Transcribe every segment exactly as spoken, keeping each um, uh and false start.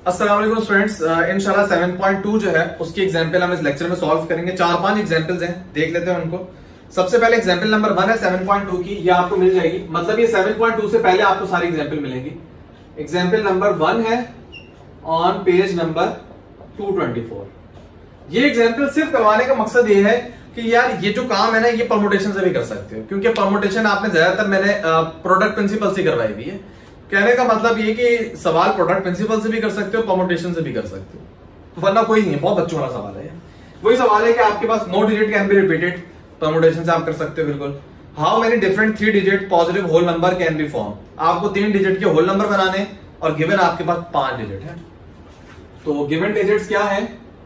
अस्सलाम वालेकुम स्टूडेंट्स, इंशाल्लाह सेवन पॉइंट टू जो है उसकी एग्जांपल हम इस लेक्चर में सॉल्व करेंगे। चार पांच एग्जांपल्स हैं, देख लेते हैं उनको। सबसे पहले एग्जांपल नंबर वन है सेवन पॉइंट टू की, ये आपको मिल जाएगी, मतलब ये सेवन पॉइंट टू से पहले आपको सारी एग्जांपल मिलेगी। एग्जांपल नंबर वन है on page number two twenty four. ये एग्जांपल सिर्फ करवाने का मकसद ये है कि यार ये जो काम है ना ये परमुटेशन से भी कर सकते हो, क्योंकि परमुटेशन आपने ज्यादातर मैंने प्रोडक्ट प्रिंसिपल से करवाई हुई है। कहने का मतलब ये कि सवाल प्रोडक्ट प्रिंसिपल से भी कर सकते हो, परमुटेशन से भी कर सकते हो, वरना कोई नहीं है। बहुत बच्चों वाला सवाल है। वही सवाल है कि आपके पास no digit can be repeated, permutation से आप कर सकते हो बिल्कुल। How many different three digit positive whole number can be form, आपको तीन डिजिट के होल नंबर बनाने और गिवन आपके पास पांच डिजिट है। तो गिवन डिजिट्स क्या है?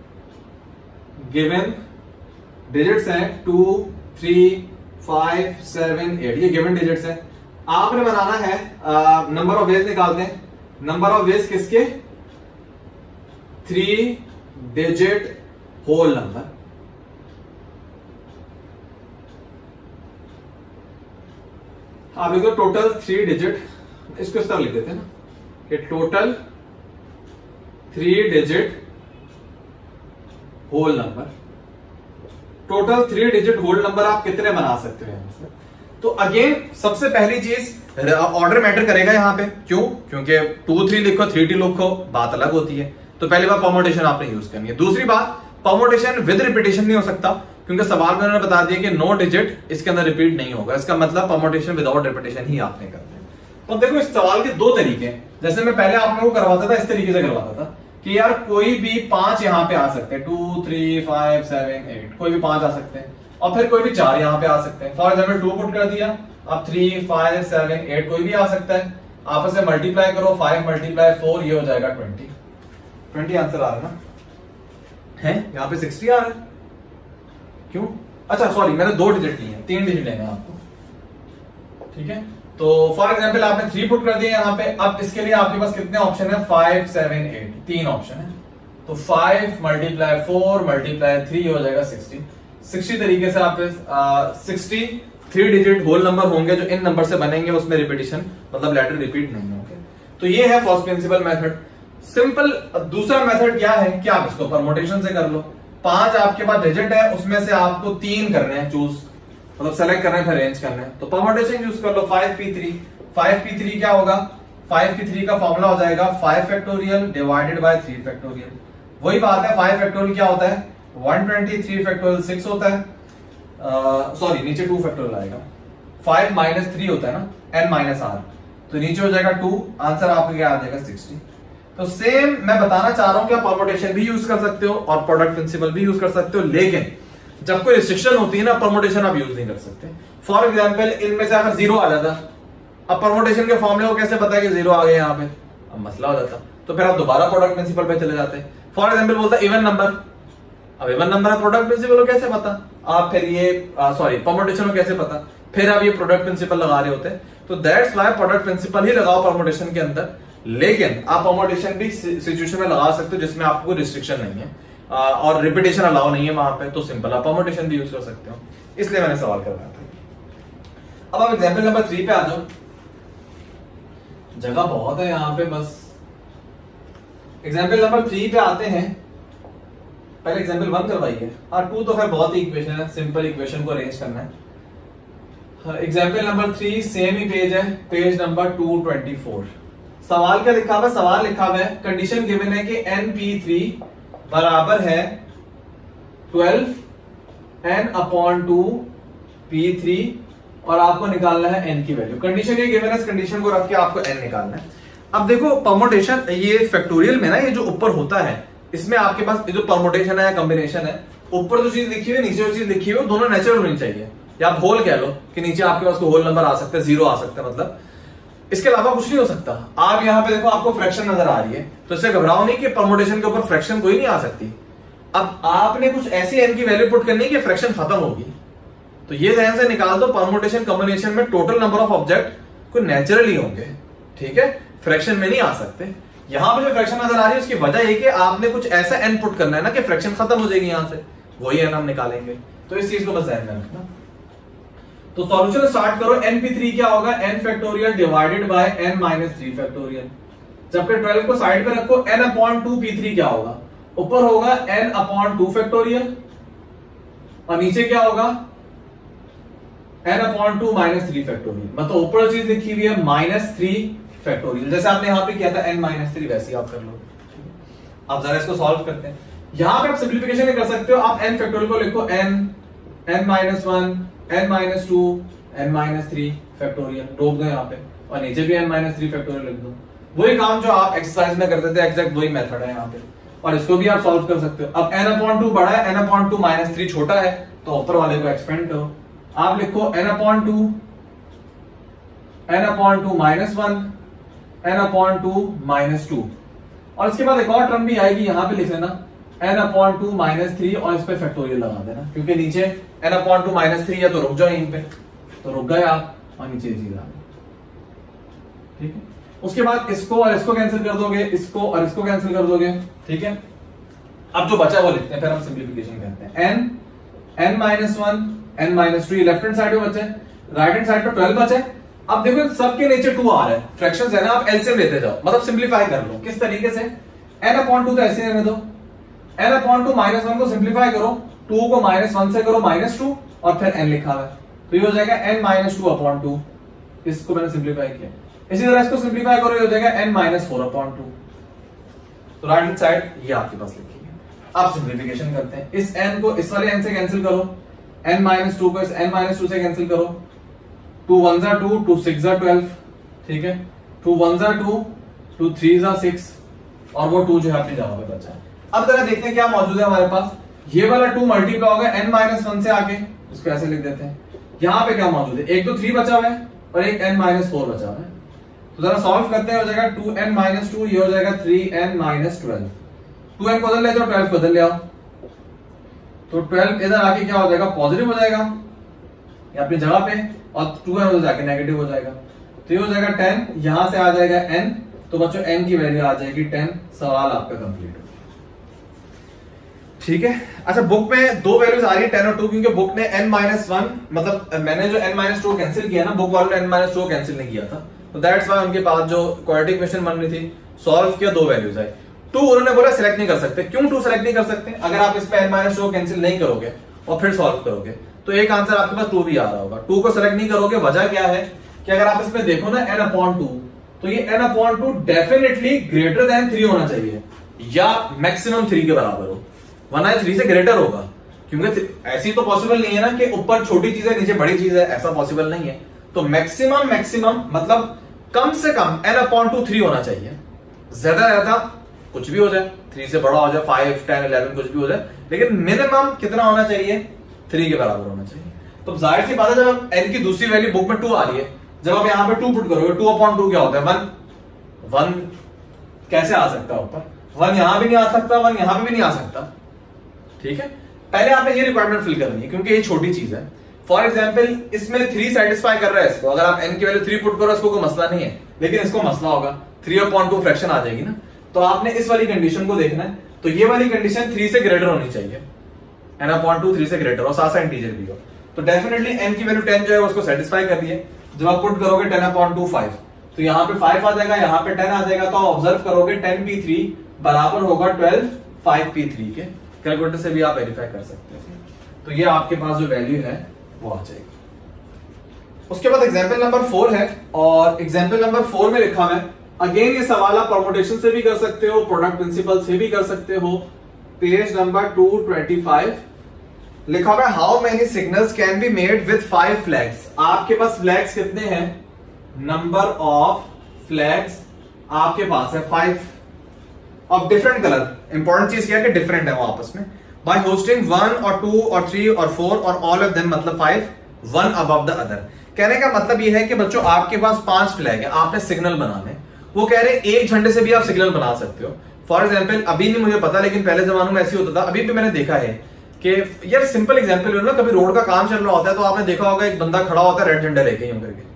गिवन डिजिट्स हैं two, three, five, seven, eight, ये गिवन डिजिट्स हैं। आपने बनाना है नंबर ऑफ वेज निकालते हैं। नंबर ऑफ वेज किसके? Three digit whole number. आप देखो टोटल थ्री डिजिट, इसको इस तरह लिख देते हैं ना कि total three digit whole number. Total three digit whole number आप कितने बना सकते हो यहां से? तो अगेन सबसे पहली चीज ऑर्डर मैटर करेगा यहां पे। क्यों? क्योंकि टू थ्री लिखो, थ्री टू लिखो, बात अलग होती है। तो पहली बार परमुटेशन आपने यूज करनी है। दूसरी बात, परमुटेशन विद रिपीटेशन नहीं हो सकता, क्योंकि सवाल में उन्होंने बता दिया कि नो डिजिट इसके अंदर रिपीट नहीं होगा। इसका मतलब परमुटेशन विदाउट रिपीटेशन ही आपने करना है। तो देखो इस सवाल के दो तरीके हैं। जैसे मैं पहले आप लोगों को करवाता था, इस तरीके से करवाता था कि यार कोई भी पांच यहां पे आ सकते हैं, two, three, five, seven, eight, कोई भी पांच आ सकते हैं, और फिर कोई भी चार यहां पे आ सकते हैं। फॉर एग्जाम्पल टू पुट कर दिया, अब थ्री, फाइव, सेवन, एट कोई भी आ सकता है। आपस में मल्टीप्लाई करो, फाइव मल्टीप्लाई फोर, ये हो जाएगा ट्वेंटी। ट्वेंटी आंसर आ रहा है ना? है यहाँ पे सिक्सटी आ रहा है। क्यों? अच्छा सॉरी, मैंने दो डिजिट लिए हैं, तीन डिजिट लेना है आपको, ठीक है। तो फॉर एग्जाम्पल आपने थ्री पुट कर दिया यहाँ पे। अब इसके लिए आपके पास कितने ऑप्शन है? फाइव, सेवन, एट, तीन ऑप्शन है। तो five multiply four multiply three हो जाएगा सिक्सटी। सिक्सटी तरीके से आप sixty three digit whole number होंगे जो इन नंबर से बनेंगे, उसमें रिपीटिशन मतलब लेटर रिपीट नहीं होंगे। तो ये है फर्स्ट प्रिंसिपल मेथड, सिंपल। दूसरा मेथड क्या है कि आप इसको परमुटेशन से कर लो। पांच आपके पास डिजिट है, उसमें से आपको तीन करने हैं चूज, मतलब सेलेक्ट करना है, फिर अरेंज करना है। तो परमुटेशन यूज कर लो। Five P three, five P three क्या होगा? फाइव पी थ्री का फॉर्मूला हो जाएगा five factorial divided by three factorial. वही बात है, फाइव फैक्टोरियल क्या होता है? One twenty, three factorial six होता है। सॉरी uh, नीचे टू फैक्टोरियल आएगा। फाइव माइनस थ्री होता है ना, एन माइनस आर, तो नीचे हो जाएगा टू। आंसर आपका क्या आ जाएगा? सिक्सटी। तो सेम मैं बताना चाह रहा हूं कि आप परमुटेशन भी यूज कर सकते हो और प्रोडक्ट प्रिंसिपल भी यूज कर सकते हो, लेकिन जब कोई रिस्ट्रिक्शन होती है ना, परमुटेशन आप यूज नहीं कर सकते। फॉर एग्जाम्पल इनमें से अगर जीरो आ जाता, अब परमुटेशन के फॉर्मूले को कैसे पता है कि जीरो आ गए यहाँ पे? अब मसला हो जाता, तो फिर आप दोबारा प्रोडक्ट प्रिंसिपल पे चले जाते। फॉर एग्जाम्पल बोलता इवन नंबर, अब इवन नंबर है, प्रोडक्ट प्रिंसिपल को कैसे पता? आप फिर ये सॉरी परमुटेशन को कैसे पता? फिर आप ये प्रोडक्ट प्रिंसिपल लगा रहे होते। तो दैट्स व्हाई प्रोडक्ट प्रिंसिपल ही लगाओ परमुटेशन के अंदर, लेकिन आप परमुटेशन भी सिचुएशन में लगा सकते हो जिसमें आपको रिस्ट्रिक्शन नहीं है आ, और रिपीटेशन अलाउ नहीं है वहां पे, तो सिंपल आप परमुटेशन भी यूज कर सकते हो। इसलिए मैंने सवाल करवाया था। अब आप एग्जाम्पल नंबर थ्री पे आ जाओ। जगह बहुत है यहाँ पे, बस एग्जाम्पल नंबर थ्री पे आते हैं। पहले एग्जाम्पल वन करवाइए, और टू तो खैर बहुत ही इक्वेशन है, सिंपल इक्वेशन को अरेंज करना है। एग्जाम्पल नंबर थ्री सेम ही पेज है, page number two twenty four. सवाल क्या लिखा हुआ है? सवाल लिखा हुआ है कंडीशन गिवन है कि एन पी थ्री बराबर है twelve n upon two P three, और आपको निकालना है एन की वैल्यू। कंडीशन ये गिवन है, इस कंडीशन को रख के आपको एन निकालना है। अब देखो परमुटेशन, ये फैक्टोरियल में ना ये जो ऊपर होता है, इसमें आपके पास ये जो परमुटेशन है या कॉम्बिनेशन है, ऊपर जो चीज लिखी हुई है, नीचे जो चीज लिखी हुई है, दोनों नेचुरल होनी चाहिए। या आप होल कह लो कि नीचे आपके पास होल नंबर आ सकते हैं, जीरो आ सकता है, मतलब इसके अलावा कुछ नहीं हो सकता। आप यहां पे देखो आपको फ्रैक्शन नजर आ रही है, तो इससे घबराओ नहीं कि परमुटेशन के ऊपर फ्रैक्शन कोई नहीं आ सकती। अब आपने कुछ ऐसी एन की वैल्यू पुट करनी है कि फ्रैक्शन खत्म होगी, तो ये जहन से निकाल दो परमुटेशन कॉम्बिनेशन में टोटल नंबर ऑफ ऑब्जेक्ट को नेचुरली होंगे, ठीक है, फ्रैक्शन में नहीं आ सकते। यहां पर जो फ्रैक्शन नजर आ रही है उसकी वजह यह कि आपने कुछ ऐसा एन पुट करना है ना कि फ्रैक्शन खत्म हो जाएगी यहां से, वही एन हम निकालेंगे। तो इस चीज को बस ध्यान में रखना। तो सॉल्यूशन स्टार्ट करो। एन पी थ्री क्या होगा? N factorial divided by n minus three factorial. जबकि ट्वेल्व को साइड पे रखो, n upon two P three क्या होगा, ऊपर होगा n अपॉन टू फैक्टोरियल और नीचे क्या होगा n upon two minus three factorial. मतलब ऊपर चीज लिखी हुई है माइनस थ्री फैक्टोरियल, जैसे आपने यहां पे किया था n माइनस थ्री, वैसे ही आप कर लो। अब जरा इसको सॉल्व करते हैं। यहां पे आप सिंप्लीफिकेशन कर सकते हो, आप n फैक्टोरियल को लिखो n n minus one, n minus two, n minus three factorial, रोक दो यहाँ पे, और नीचे भी n माइनस थ्री फैक्टोरियल लिख दो। वही काम जो आप एक्सरसाइज में करते थे, एग्जैक्ट वही मेथड है यहाँ पे, और इसको भी आप सॉल्व कर सकते हो। अब n अपॉन टू बड़ा है, n upon two minus three छोटा है, तो ऊपर वाले को एक्सपेंड करो। आप लिखो n upon two, n upon two minus one, n upon two minus two, और इसके बाद एक और टर्म भी आएगी, यहां पे लिख लेना n upon two minus three, और इस पे फैक्टोरियल लगा देना, क्योंकि नीचे n upon two minus three है, तो रुक जाओ यहीं पे, तो रुक गए आप, और नीचे सीधा, ठीक है। उसके बाद इसको और इसको कैंसिल कर दोगे, इसको और इसको कैंसिल कर दोगे, ठीक है। अब जो बचा वो लिखते हैं, फिर हम सिंप्लीफिकेशन करते हैं। n n minus one, n minus two, left hand side पे बचे, राइट हैंड साइड पे ट्वेल्व बचे। अब देखो सबके नीचे टू आ रहा है, फ्रैक्शंस है ना, आप एलसीएम लेते जाओ, मतलब सिंप्लीफाई कर लो। किस तरीके से, n अपॉन टू तो ऐसे रहने दो, n upon two minus one को सिंप्लीफाई करो, टू को माइनस वन से करो माइनस टू, और फिर n लिखा हुआ है, तो ये हो जाएगा n minus two upon two, इसको मैंने सिंप्लीफाई किया। इसी तरह इसको सिंप्लीफाई करो, ये हो जाएगा n minus four upon two. तो राइट हैंड साइड ये आपके पास लिखी है। आप सिंप्लीफिकेशन करते हैं, इस n को इस वाले n से कैंसिल करो, n माइनस टू को इस n माइनस टू से कैंसिल करो, टू वन जा टू, टू सिक्स जा ट्वेल्व, ठीक है, टू वन जा टू, टू थ्री जा सिक्स, और वो टू जो है अपनी जगह पे बचा है। अब जरा देखते हैं क्या मौजूद है हमारे पास। ये वाला टू मल्टीप्लाई होगा n माइनस वन से आके, इसको ऐसे लिख देते हैं। यहां पे क्या मौजूद है, एक तो थ्री बचा हुआ है और एक n माइनस फोर बचा हुआ है, तो जरा सॉल्व करते हैं। हो जाएगा टू एन माइनस टू, ये हो जाएगा three n minus twelve, two n को उधर ले जाओ, ट्वेल्व को उधर ले आओ, तो ट्वेल्व इधर आके क्या हो जाएगा, पॉजिटिव हो जाएगा ये अपनी जगह पे, और टू एन उधर जाके नेगेटिव हो जाएगा, तो ये हो जाएगा टेन, यहां से आ जाएगा n, तो बच्चों n की वैल्यू आ जाएगी टेन। सवाल आपका कंप्लीट हो, ठीक है। अच्छा, बुक में दो वैल्यूज आ रही है टेन और टू, क्योंकि बुक ने n माइनस वन, मतलब मैंने जो n माइनस टू कैंसिल किया ना, बुक वालों ने n माइनस टू कैंसिल नहीं किया था, तो दैट्स वाई उनके पास जो क्वाड्रेटिक इक्वेशन बन रही थी, सॉल्व किया, दो वैल्यूज आई। टू उन्होंने बोला सिलेक्ट नहीं कर सकते। क्यों टू सिलेक्ट नहीं कर सकते? अगर आप इस पे n माइनस टू कैंसिल नहीं करोगे और फिर सॉल्व करोगे तो एक आंसर आपके पास टू भी आ रहा होगा। टू को सिलेक्ट नहीं करोगे, वजह क्या है कि अगर आप इसमें देखो ना n अपॉन टू, तो ये n upon two definitely greater than three होना चाहिए, या मैक्सिमम थ्री के बराबर हो, वरना थ्री से ग्रेटर होगा, क्योंकि ऐसी तो पॉसिबल नहीं है ना कि ऊपर छोटी चीज है नीचे बड़ी चीज है, ऐसा पॉसिबल नहीं है। तो मैक्सिमम मैक्सिमम मतलब कम से कम n अपॉन टू थ्री होना चाहिए, ज्यादा ज्यादा कुछ भी हो जाए, थ्री से बड़ा हो जाए, फाइव टेन इलेवन कुछ भी हो जाए, लेकिन मिनिमम कितना होना चाहिए, थ्री के बराबर होना चाहिए। तो जाहिर सी बात है, जब n की दूसरी वैल्यू बुक में टू आ रही है, जब आप यहां पे टू पुट करोगे, टू अपॉन टू क्या होता है, वन। वन कैसे आ सकता है ऊपर, वन यहां भी नहीं आ सकता, वन यहां पे भी नहीं आ सकता, ठीक है। पहले आपने ये रिक्वायरमेंट फिल करनी है, क्योंकि ये छोटी चीज है। फॉर एग्जाम्पल इसमें थ्री सेटिस्फाई कर रहा है इसको, अगर आप n की वैल्यू थ्री पुट करो इसको कोई मसला नहीं है, लेकिन इसको मसला होगा, थ्री अपॉन टू फ्रैक्शन आ जाएगी ना, तो आपने इस वाली कंडीशन को देखना है। तो ये वाली कंडीशन थ्री से ग्रेटर होनी चाहिए, n अपॉन टू थ्री से ग्रेटर और साथ साथ इंटीजर भी हो, तो डेफिनेटली n की वैल्यू टेन जो है उसको सेटिस्फाई कर दिए। जब आप पुट करोगे टेन अपॉन टू फाइव, तो यहाँ पे फाइव आ जाएगा, यहाँ पे टेन आ जाएगा, तो आप ऑब्जर्व करोगे टेन पी थ्री बराबर होगा ट्वेल्व फाइव पी थ्री के। कैलकुलेटर से भी आप वेरीफाई कर सकते हैं, तो ये आपके पास जो वैल्यू है वो आ जाएगी। उसके बाद एग्जाम्पल नंबर फोर है, और एग्जाम्पल नंबर फोर में लिखा है, अगेन ये सवाल आप परमुटेशन से भी कर सकते हो, प्रोडक्ट प्रिंसिपल से भी कर सकते हो। Page number two twenty five लिखा हुआ है, how many signals can be made with five flags. आपके पास फ्लैग्स कितने हैं, नंबर ऑफ फ्लैग्स आपके पास है five of different colour. Important चीज क्या है कि डिफरेंट है वो आपस में। बाय होस्टिंग वन और टू और थ्री और फोर और ऑल ऑफ देम, मतलब five, one above the other. कहने का मतलब ये है कि बच्चों आपके पास पांच फ्लैग है, आपने सिग्नल बनाने, वो कह रहे हैं एक झंडे से भी आप सिग्नल बना सकते हो। फॉर एग्जाम्पल अभी नहीं मुझे पता, लेकिन पहले जमानों में ऐसे होता था, अभी भी मैंने देखा है कि यार सिंपल एग्जाम्पल ना, कभी रोड का काम चल रहा होता है तो आपने देखा होगा एक बंदा खड़ा होता है रेड झंडा लेके, यूं करके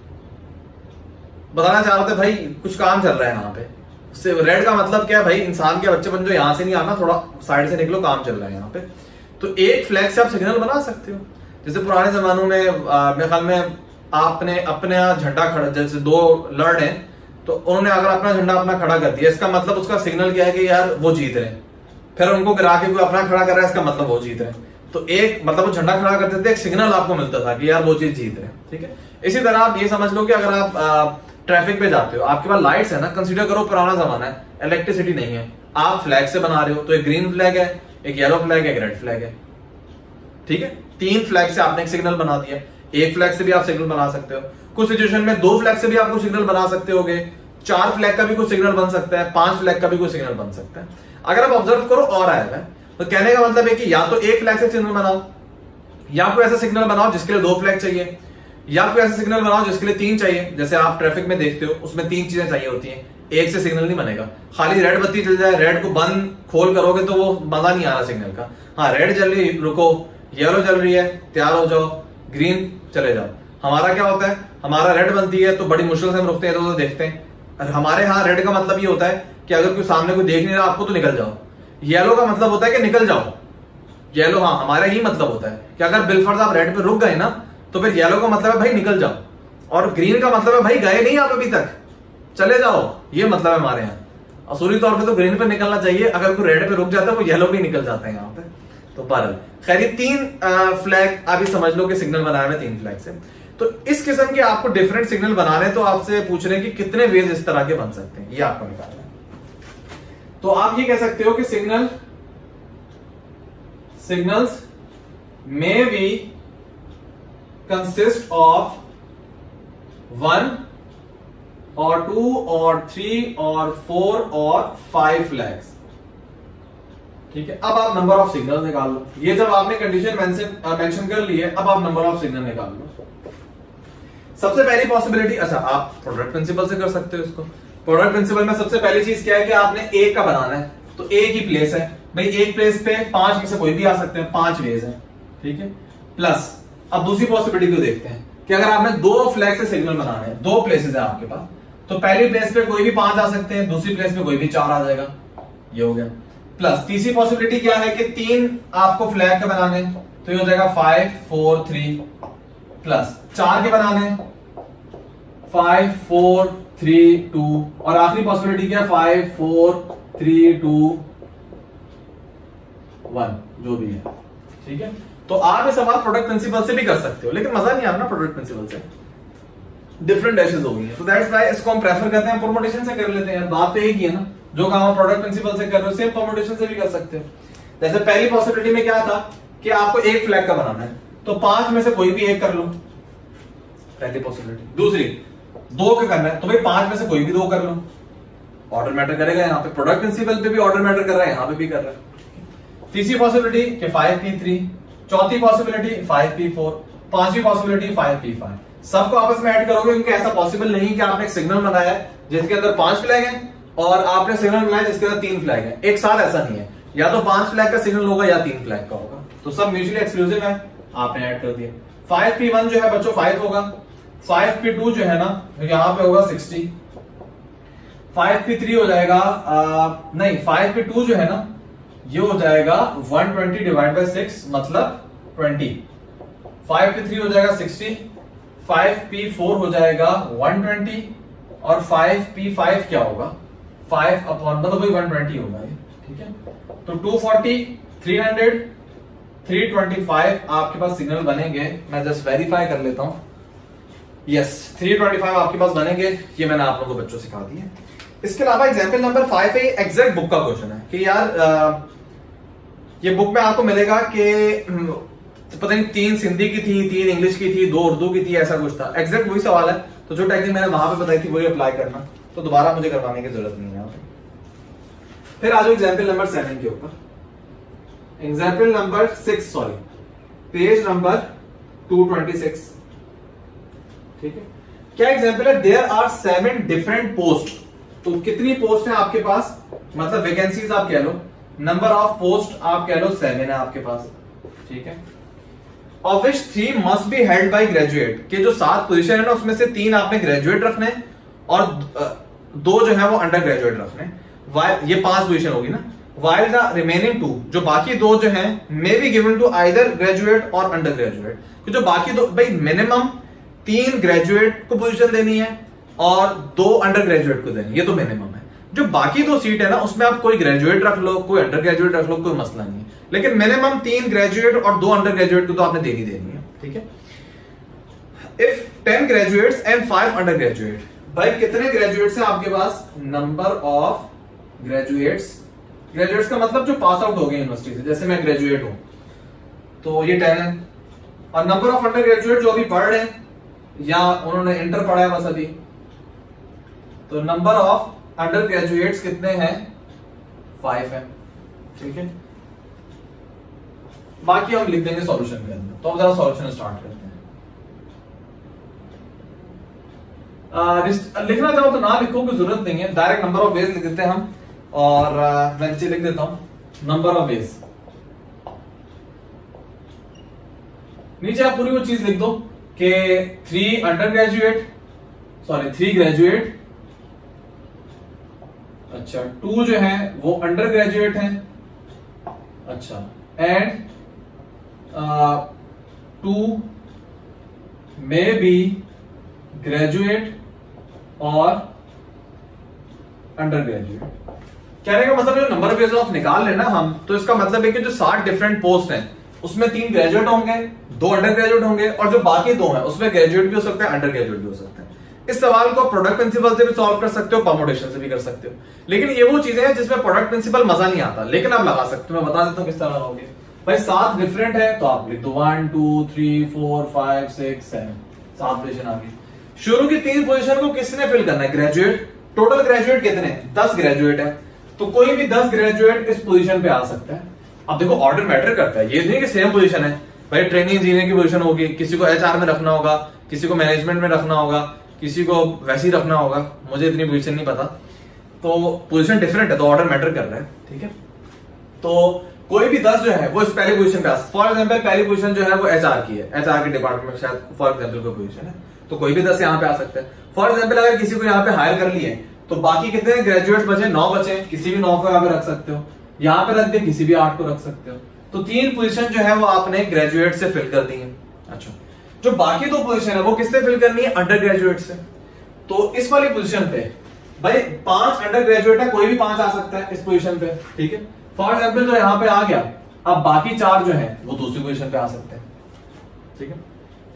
बताना चाह रहा था भाई कुछ काम चल रहा है यहाँ पे। रेड का मतलब क्या है भाई, इंसान के बच्चे बन जो यहाँ से नहीं आना, थोड़ा साइड से निकलो, काम चल रहा है यहाँ पे। तो एक फ्लैग से आप सिग्नल बना सकते हो। जैसे पुराने जमानों में मेरे ख्याल में आपने अपने झंडा खड़ा, जैसे दो लड़ हैं, तो उन्होंने अगर अपना झंडा अपना खड़ा कर दिया, इसका मतलब उसका सिग्नल क्या है कि यार वो जीत रहे हैं। फिर उनको गिरा के कोई अपना खड़ा कर रहा है, इसका मतलब वो जीत रहे हैं। तो एक मतलब वो झंडा खड़ा करते थे, एक सिग्नल आपको मिलता था कि यार वो चीज जीत रहे हैं, ठीक है। इसी तरह आप ये समझ लो कि अगर आप ट्रैफिक पे जाते हो, आपके पास लाइट्स है ना, कंसीडर करो पुराना जमाना है, इलेक्ट्रिसिटी नहीं है, आप फ्लैग से बना रहे हो, तो एक ग्रीन फ्लैग है, एक येलो फ्लैग है, एक रेड फ्लैग है, ठीक है। तीन फ्लैग से आपने एक सिग्नल बना दिया। एक फ्लैग से भी आप सिग्नल बना सकते हो, कुछ सिचुएशन में दो फ्लैग से भी आप कुछ सिग्नल बना सकते होगे, चार फ्लैग का भी कुछ सिग्नल बन सकता है, पांच फ्लैग का भी कुछ सिग्नल बन सकता है। अगर आप ऑब्जर्व करो और आया है, तो कहने का मतलब है कि या तो एक फ्लैग से सिग्नल बनाओ, या कोई ऐसा सिग्नल बनाओ जिसके लिए दो फ्लैग चाहिए, या कोई ऐसा सिग्नल बनाओ जिसके लिए तीन चाहिए। जैसे आप ट्रैफिक में देखते हो, उसमें तीन चीजें चाहिए होती हैं, एक से सिग्नल नहीं बनेगा। खाली रेड बत्ती जल जाए, रेड को बंद खोल करोगे तो वो मजा नहीं आ रहा सिग्नल का। हाँ, रेड जल रही, रुको, येलो जल रही है, तैयार हो जाओ, ग्रीन चले जाओ। हमारा क्या होता है, हमारा रेड बनती है तो बड़ी मुश्किल से हम रुकते हैं, तो देखते हैं। और हमारे यहाँ रेड का मतलब ये होता है कि अगर कोई सामने कोई देख नहीं रहा आपको तो निकल जाओ। येलो का मतलब होता है कि निकल जाओ। येलो, हाँ, हमारा ही मतलब होता है कि अगर बिलफर्ज आप रेड पे रुक गए ना, तो फिर येलो का मतलब है भाई निकल जाओ, और ग्रीन का मतलब है भाई गए नहीं आप अभी तक, चले जाओ, ये मतलब है हमारे यहाँ। असूली तौर पे तो ग्रीन पे निकलना चाहिए, अगर कोई रेड पे रुक जाता है वो येलो पे निकल जाते हैं यहाँ पे। तो बहरहाल खैर, ये तीन फ्लैग आप ही समझ लो कि सिग्नल बनाए हुए तीन फ्लैग से। तो इस किस्म के आपको डिफरेंट सिग्नल बनाने, तो आपसे पूछ रहे हैं कि कितने वेज इस तरह के बन सकते हैं, ये आपको निकालना है। तो आप ये कह सकते हो कि signal signals may be consist of one और टू और थ्री और फोर और फाइव फ्लैग्स, ठीक है। अब आप नंबर ऑफ सिग्नल निकाल लो। ये जब आपने कंडीशन मेंशन मेंशन कर ली है, अब आप नंबर ऑफ सिग्नल निकाल लो। सबसे पहली पॉसिबिलिटी, अच्छा आप प्रोडक्ट प्रिंसिपल से कर सकते हो इसको। प्रोडक्ट प्रिंसिपल में सबसे पहली चीज क्या है कि आपने एक का बनाना है, तो एक ही प्लेस है भाई, एक प्लेस पे पांच में से कोई भी आ सकते हैं, पांच वेज है, ठीक है। प्लस अब दूसरी पॉसिबिलिटी को देखते हैं कि अगर आपने दो फ्लैग से सिग्नल बनाने हैं, दो प्लेसेस है आपके पास, तो पहली प्लेस पे कोई भी पांच आ सकते हैं, दूसरी प्लेस पे कोई भी चार आ जाएगा, ये हो गया। प्लस तीसरी पॉसिबिलिटी क्या है कि तीन आपको फ्लैग के बनाने, तो ये हो जाएगा फाइव फोर थ्री, प्लस चार के बनाने फाइव फोर थ्री टू, और आखिरी पॉसिबिलिटी क्या है five four three two one, जो भी है, ठीक है। तो आप ये सवाल प्रोडक्ट प्रिंसिपल से भी कर सकते हो, लेकिन मजा नहीं आता प्रोडक्ट प्रिंसिपल से, डिफरेंट डैशेस हो गई है। तो दैट्स व्हाई इसको हम प्रेफर करते हैं परमुटेशन से कर लेते हैं। बात तो एक ही है ना, जो काम आप प्रोडक्ट प्रिंसिपल से कर रहे हो सेम परमुटेशन से भी कर सकते हो। जैसे पहली पॉसिबिलिटी में क्या था कि आपको एक फ्लैग का बनाना है, तो पांच में से कोई भी एक कर लो, पहली पॉसिबिलिटी। दूसरी, दो का करना है, तो भाई पांच में से कोई भी दो कर लो, ऑर्डर मैटर करेगा। यहाँ पे प्रोडक्ट प्रिंसिपल पे भी ऑर्डर मैटर कर रहा है, यहाँ पे भी कर रहा है। तीसरी पॉसिबिलिटी कि फाइव पी थ्री, चौथी पॉसिबिलिटी फाइव पी फोर, पांचवी पॉसिबिलिटी फाइव पी फाइव। सबको आपस में ऐड करोगे, क्योंकि ऐसा पॉसिबल नहीं कि आपने एक सिग्नल बनाया है जिसके अंदर पांच फ्लैग हैं, और आपने सिग्नल बनाया जिसके अंदर तीन फ्लैग हैं। एक साथ ऐसा नहीं है, या तो पांच फ्लैग का सिग्नल होगा या तीन फ्लैग का होगा, तो सब म्यूचुअली एक्सक्लूसिव है, आपने ऐड कर दिया। फाइव पी वन जो है बच्चों फाइव होगा, फाइव पी टू जो है ना यहां पे होगा सिक्सटी, फाइव पी थ्री हो जाएगा आ, नहीं फाइव पी टू जो है ना ये हो जाएगा one twenty divide by six, मतलब ट्वेंटी। फाइव पी थ्री हो जाएगा सिक्सटी, फाइव पी फोर हो जाएगा वन ट्वेंटी, और फाइव पी फाइव क्या होगा फाइव अपॉन, मतलब वही वन ट्वेंटी होगा ये, ठीक है। तो two forty, three hundred, three twenty five आपके पास सिग्नल बनेंगे। मैं जस्ट वेरीफाई कर लेता हूं, यस थ्री ट्वेंटी फाइव आपके पास बनेंगे। ये मैंने आप लोगों को बच्चों सिखा दिए। इसके अलावा एग्जाम्पल नंबर फाइव है, एग्जैक्ट बुक का क्वेश्चन है कि यार आ, ये बुक में आपको मिलेगा कि पता नहीं तीन सिंधी की थी, तीन इंग्लिश की थी, दो उर्दू की थी, ऐसा कुछ था। एग्जैक्ट वही सवाल है, तो जो टेक्निक मैंने वहां पे बताई थी वही अप्लाई करना, तो दोबारा मुझे करवाने की जरूरत नहीं है। फिर आ जाओ एग्जाम्पल नंबर सेवन के ऊपर। Example number six, sorry page number two twenty six, ठीक है। क्या एग्जाम्पल है, there are seven different post. तो कितनी पोस्ट है आपके पास, मतलब वैकेंसीज आप कह लो, नंबर ऑफ पोस्ट आप कह लो सेवन है आपके पास, ठीक है। Of which three must be held by graduate, के जो सात पोजीशन है ना उसमें से तीन आपने ग्रेजुएट रखने और दो जो है वो अंडर ग्रेजुएट रखने, ये पांच पोजीशन होगी ना। वाइल द रिमेनिंग टू, जो बाकी दो जो है may be given to either graduate और अंडर ग्रेजुएट। जो बाकी दो, भाई मिनिमम तीन ग्रेजुएट को पोजीशन देनी है और दो अंडर ग्रेजुएट को देनी, ये तो मिनिमम है। जो बाकी दो सीट है ना उसमें आप कोई ग्रेजुएट रख लो, कोई अंडर ग्रेजुएट रख लो, कोई मसला नहीं है, लेकिन मिनिमम तीन ग्रेजुएट और दो अंडर ग्रेजुएट को तो आपने देनी देनी है, ठीक है। If ten graduates and five undergraduate, भाई कितने ग्रेजुएट्स हैं आपके पास? नंबर ऑफ ग्रेजुएट्स, ग्रेजुएट्स का मतलब जो पास आउट हो गए यूनिवर्सिटी से, जैसे मैं ग्रेजुएट हूं तो ये टेन है, और नंबर ऑफ अंडर ग्रेजुएट जो अभी पढ़ रहे हैं या उन्होंने इंटर पढ़ा है बस अभी, तो नंबर ऑफ अंडर ग्रेजुएट्स कितने हैं? फाइव है, ठीक है। बाकी हम लिख देंगे सॉल्यूशन के अंदर। तो अब जरा सॉल्यूशन स्टार्ट करते हैं। आ, लिखना चाहो तो ना लिखो, की जरूरत नहीं है, डायरेक्ट नंबर ऑफ वेज लिख देते हैं हम, और मैं नीचे लिख देता हूं नंबर ऑफ वेज। नीचे आप पूरी वो चीज लिख दो कि three undergraduate, sorry three graduate, अच्छा टू जो है वो अंडर ग्रेजुएट है, अच्छा, and two may be graduate और अंडर ग्रेजुएट। कहने का मतलब जो नंबर ऑफ निकाल लेना हम, तो इसका मतलब है कि जो सात डिफरेंट पोस्ट हैं उसमें तीन ग्रेजुएट होंगे, दो अंडर ग्रेजुएट होंगे, और जो बाकी दो हैं उसमें ग्रेजुएट भी हो सकते हैं, अंडर ग्रेजुएट भी हो सकते हैं। इस सवाल को प्रोडक्ट प्रिंसिपल से भी सॉल्व कर सकते हो, परमुटेशन से भी कर सकते हो, लेकिन ये वो चीजें हैं जिसमें प्रोडक्ट प्रिंसिपल मजा नहीं आता, लेकिन आप लगा सकते हो। मैं बता देता हूं किस तरह लगाओगे। भाई सात डिफरेंट है तो आप लिख दो one two three four five six seven, सात पोजिशन आ गई। शुरू की तीन पोजिशन को किसने फिल करना है? ग्रेजुएट। टोटल ग्रेजुएट कितने? दस ग्रेजुएट है, तो कोई भी दस ग्रेजुएट इस पोजीशन पे आ सकता है। अब देखो ऑर्डर मैटर करता है, ये नहीं कि सेम पोजीशन है। भाई ट्रेनिंग इंजीनियर की पोजीशन होगी, किसी को एचआर में रखना होगा, किसी को मैनेजमेंट में रखना होगा, किसी को वैसे ही रखना होगा, मुझे इतनी पोजीशन नहीं पता, तो पोजीशन डिफरेंट है, तो ऑर्डर मैटर कर रहा है, ठीक है। तो कोई भी दस जो है वो इस पहली पोजीशन पे आ सकता है। फॉर एग्जाम्पल पहली पोजीशन जो है वो एचआर की है, एचआर के डिपार्टमेंट में शायद फॉर एग्जाम्पल कोई पोजीशन है, तो कोई भी दस यहाँ पे आ सकता है। फॉर एग्जाम्पल अगर किसी को यहाँ पे हायर कर लिए तो बाकी कितने ग्रेजुएट्स बचे? नौ बचे, किसी भी नौ को यहाँ पे रख सकते हो, यहाँ पे रख दे किसी भी आठ को रख सकते हो। तो तीन पोजीशन जो है वो आपने ग्रेजुएट से फिल कर दी है। अच्छा, जो बाकी दो पोजीशन है वो किससे फिल करनी है? अंडर ग्रेजुएट से। तो इस वाली पोजीशन पे भाई पांच अंडर ग्रेजुएट है, कोई भी पांच आ सकता है इस पोजीशन पे, ठीक है। फॉर एग्जाम्पल जो यहाँ पे आ गया, अब बाकी चार जो है वो दूसरी पोजीशन पे आ सकते हैं, ठीक है।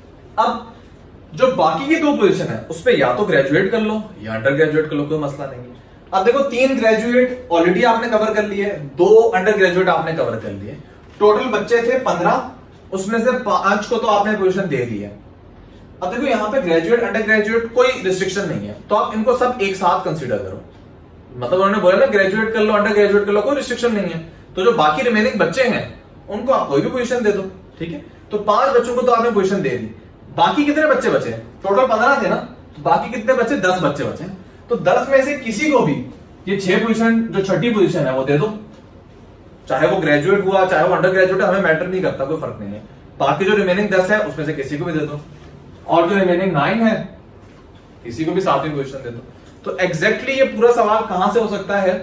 अब जो बाकी की दो पोजीशन है उस पे या तो ग्रेजुएट कर लो या अंडर ग्रेजुएट कर लो, कोई मसला नहीं है। अब देखो तीन ग्रेजुएट ऑलरेडी आपने कवर कर लिए, दो अंडर ग्रेजुएट आपने कवर कर लिए, टोटल बच्चे थे पंद्रह, उसमें से पांच को तो आपने पोजीशन दे दी है। अब देखो यहाँ पे ग्रेजुएट अंडर ग्रेजुएट कोई रिस्ट्रिक्शन नहीं है, तो आप इनको सब एक साथ कंसीडर करो। मतलब उन्होंने बोला ना ग्रेजुएट कर लो अंडर ग्रेजुएट कर लो, कोई रिस्ट्रिक्शन नहीं है। तो जो बाकी रिमेनिंग बच्चे हैं उनको आप कोई भी पोजीशन दे दो, ठीक है। तो पांच बच्चों को तो आपने पोजीशन दे दी, बाकी कितने बच्चे बचे? टोटल पंद्रह थे ना, तो बाकी कितने बचे? दस बच्चे बचे। तो दस में से किसी को भी ये छह पोजीशन, जो छठी पोजीशन है वो दे दो, चाहे वो ग्रेजुएट हुआ चाहे वो अंडर ग्रेजुएट, हमें मैटर नहीं करता, कोई फर्क नहीं है। बाकी जो रिमेनिंग दस है उसमें से किसी को भी दे दो, और जो रिमेनिंग नाइन है किसी को भी सातवीं पोजीशन दे दो। तो एग्जैक्टली ये पूरा सवाल कहां से हो सकता है?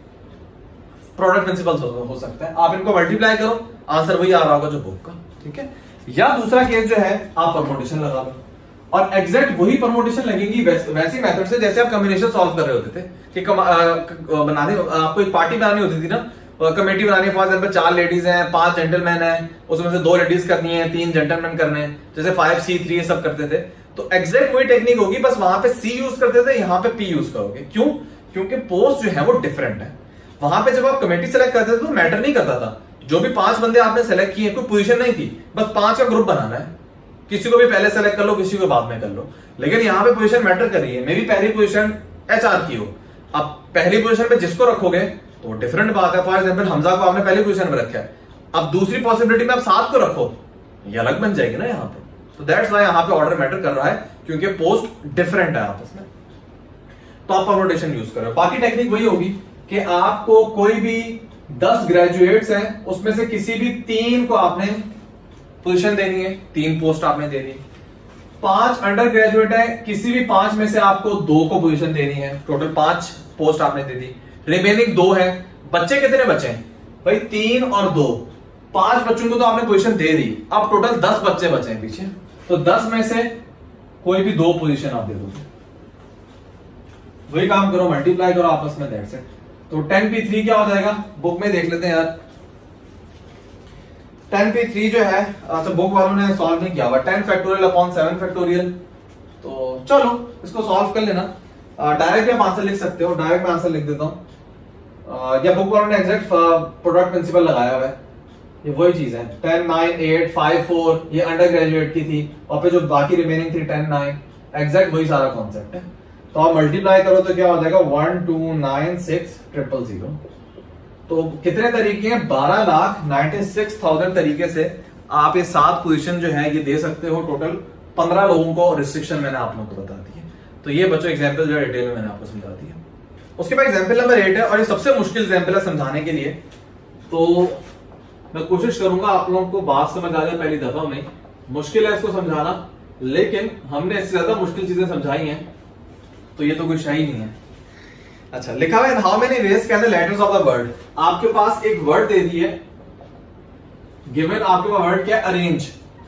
प्रोडक्ट प्रिंसिपल हो सकता है। आप इनको मल्टीप्लाई करो, आंसर वही आ रहा होगा जो बुक का, ठीक है। या दूसरा केस जो है आप परमुटेशन लगा लो, और एग्जैक्ट वही परमुटेशन लगेगी वैसी मेथड से जैसे आप कॉम्बिनेशन सॉल्व कर रहे होते थे कि बनाने आपको एक पार्टी बनानी होती थी ना, कमेटी बनानी है। फॉर एग्जाम्पल चार लेडीज हैं, पांच जेंटलमैन हैं, उसमें से दो लेडीज करनी है, तीन जेंटलमैन करने हैं, जैसे फाइव सी थ्री सब करते थे। तो एग्जैक्ट वही टेक्निक होगी, बस वहां पे सी यूज करते थे, यहाँ पे पी यूज करोगे। क्यों? क्योंकि पोस्ट जो है वो डिफरेंट है। वहां पे जब आप कमेटी सेलेक्ट करते थे तो मैटर नहीं करता था, जो भी पांच बंदे आपने सेलेक्ट किए कोई पोजीशन नहीं थी, बस पांच का ग्रुप बनाना है, किसी को भी पहले सेलेक्ट कर लो किसी को बाद में कर लो। लेकिन यहाँ पे पोजीशन मैटर कर रही है। मेरी पहली पोजीशन एचआर की हो, अब पहली पोजीशन पे जिसको रखोगे तो डिफरेंट बात है। फॉर एग्जाम्पल हमजा को आपने पहली पोजीशन में रखा है, अब दूसरी पॉसिबिलिटी में आप सात को रखो, ये अलग बन जाएगी ना यहाँ पे। तो दैट्स व्हाई यहाँ पे ऑर्डर मैटर कर रहा है, क्योंकि पोस्ट डिफरेंट है आपस में। तो आप परमुटेशन यूज करो। बाकी टेक्निक वही होगी कि आपको कोई भी दस ग्रेजुएट्स हैं उसमें से किसी भी तीन को आपने पोजीशन देनी है, तीन पोस्ट आपने देनी है। पांच अंडर ग्रेजुएट है, किसी भी पांच में से आपको दो को पोजीशन देनी है, टोटल पांच पोस्ट आपने दे दी। रिमेनिंग दो है, बच्चे कितने बचे हैं भाई? तीन और दो, पांच बच्चों को तो आपने पोजीशन दे दी, अब टोटल दस बच्चे बचे हैं पीछे, तो दस में से कोई भी दो पोजीशन आप दे दो, वही काम करो, मल्टीप्लाई करो आपस में, दैट्स इट। तो टेन पी थ्री क्या हो जाएगा, बुक में देख लेते हैं यार। टेन पी थ्री जो है, अच्छा बुक वालों ने सॉल्व नहीं किया हुआ, ten factorial upon seven factorial. तो चलो इसको सॉल्व कर लेना, डायरेक्ट आप आंसर लिख सकते हो, डायरेक्ट मैं आंसर लिख देता हूं, या बुक वालों ने एग्जैक्ट प्रोडक्ट प्रिंसिपल लगाया हुआ है, ये वही चीज है। Ten nine eight five four ये अंडर ग्रेजुएट की थी, और फिर जो बाकी रिमेनिंग थी टेन नाइन, एग्जैक्ट वही सारा कॉन्सेप्ट है। तो आप मल्टीप्लाई करो तो क्या हो जाएगा, one two nine six triple zero. तो कितने तरीके हैं, बारह लाख नाइन्टी सिक्स थाउजेंड तरीके से आप ये सात पोजीशन जो है ये दे सकते हो। टोटल पंद्रह लोगों को रिस्ट्रिक्शन मैंने आप लोगों को बता दी है। तो ये बच्चों एग्जाम्पल जो है डिटेल में मैंने आपको समझा दिया। उसके बाद एग्जाम्पल नंबर एट है, और ये सबसे मुश्किल एग्जाम्पल है समझाने के लिए। तो मैं कोशिश करूंगा आप लोगों को बात समझ आ जाए पहली दफा में, मुश्किल है इसको समझाना, लेकिन हमने इससे ज्यादा मुश्किल चीजें समझाई हैं, तो ये तो कुछ है ही नहीं है। अच्छा, लिखा हुआ है how many ways can the letters of the word. आपके पास एक वर्ड दे दी है, गिवन आपके पास वर्ड क्या है, अरेंज।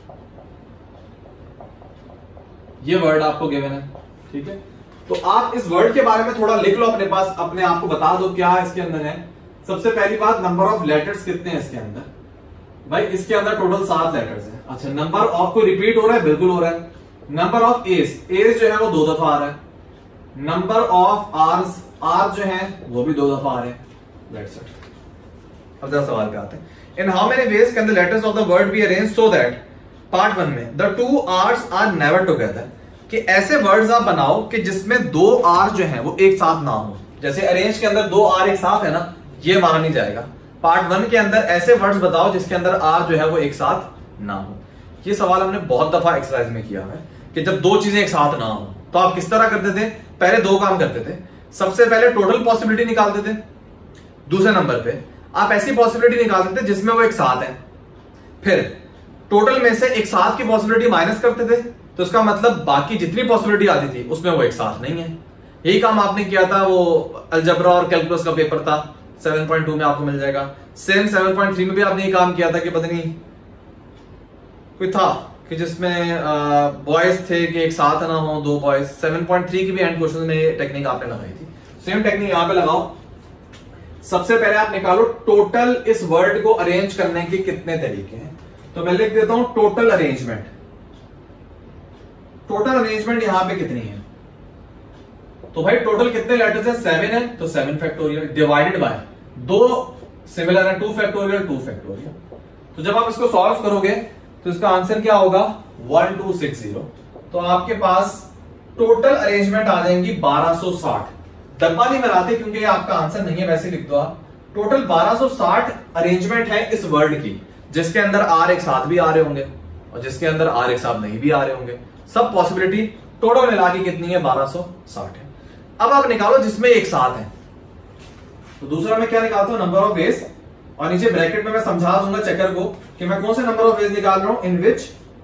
ये वर्ड आपको गिवन है, ठीक है। तो आप इस वर्ड के बारे में थोड़ा लिख लो अपने पास, अपने आप को बता दो क्या इसके अंदर है। सबसे पहली बात, नंबर ऑफ लेटर्स कितने हैं इसके अंदर। भाई इसके अंदर टोटल सात लेटर्स हैं। अच्छा, नंबर ऑफ को रिपीट हो रहा है, बिल्कुल हो रहा है। नंबर ऑफ एज, एज जो है वो दो दफा आ रहा है। नंबर ऑफ आर्स, आर जो है वो भी दो दफा आ रहे हैं। That's it. अब जरा सवाल पे आते हैं। In how many ways can the letters of the word be arrange so that, part one में the two hours are never together, कि ऐसे वर्ड्स आप बनाओ कि जिसमें दो आर जो है वो एक साथ ना हो। जैसे अरेंज के अंदर दो आर एक साथ है ना, ये माना नहीं जाएगा। पार्ट वन के अंदर ऐसे वर्ड्स बताओ जिसके अंदर आर जो है वो एक साथ ना हो। ये सवाल हमने बहुत दफा एक्सरसाइज में किया है कि जब दो चीजें एक साथ ना हो तो आप किस तरह करते थे। पहले दो काम करते थे, सबसे पहले टोटल पॉसिबिलिटी निकालते थे, दूसरे नंबर पे आप ऐसी पॉसिबिलिटी निकालते थे जिसमें वो एक साथ है, फिर टोटल में से एक साथ की पॉसिबिलिटी माइनस करते थे, तो इसका मतलब बाकी जितनी पॉसिबिलिटी आती थी उसमें वो एक साथ नहीं है। यही काम आपने किया था, वो अलजेब्रा और कैलकुलस का पेपर था, सेवन पॉइंट टू में आपको मिल जाएगा। सेम सेवन पॉइंट थ्री में भी आपने ये काम किया था कि पता नहीं कोई था कि जिसमें बॉयज थे कि एक साथ ना हो दो बॉयज। सेवन पॉइंट थ्री की भी एंड क्वेश्चन में ये टेक्निक आपने लगाई थी। सेम टेक्निक यहां पे लगाओ। सबसे पहले आप निकालो टोटल इस वर्ड को अरेंज करने के कितने तरीके हैं। तो मैं लिख देता हूं टोटल अरेंजमेंट। टोटल अरेंजमेंट यहां पे कितनी है, तो भाई टोटल कितने लेटर्स हैं, सेवन है, तो सेवन फैक्टोरियल डिवाइडेड बाय दो सिमिलर है, टू फैक्टोरियल टू फैक्टोरियल। तो जब आप इसको सॉल्व करोगे तो इसका आंसर क्या होगा, वन टू सिक्स जीरो। तो आपके पास टोटल अरेंजमेंट आ जाएंगी बारह सौ साठ। डब्बा नहीं बनाते क्योंकि ये आपका आंसर नहीं है, वैसे लिख दो आप। टोटल बारह सौ साठ अरेंजमेंट है इस वर्ड की, जिसके अंदर आर एक साथ भी आ रहे होंगे और जिसके अंदर आर एक साथ नहीं भी आ रहे होंगे। सब पॉसिबिलिटी टोटल मिला के कितनी है, बारह सौ साठ है। अब आप निकालो जिसमें एक साथ है। तो दूसरा मैं क्या निकालता हूं, नंबर ऑफ वेज, और नीचे ब्रैकेट में मैं समझा दूंगा चेकर को कि मैं कौन से नंबर ऑफ वेज निकाल रहा हूं, in which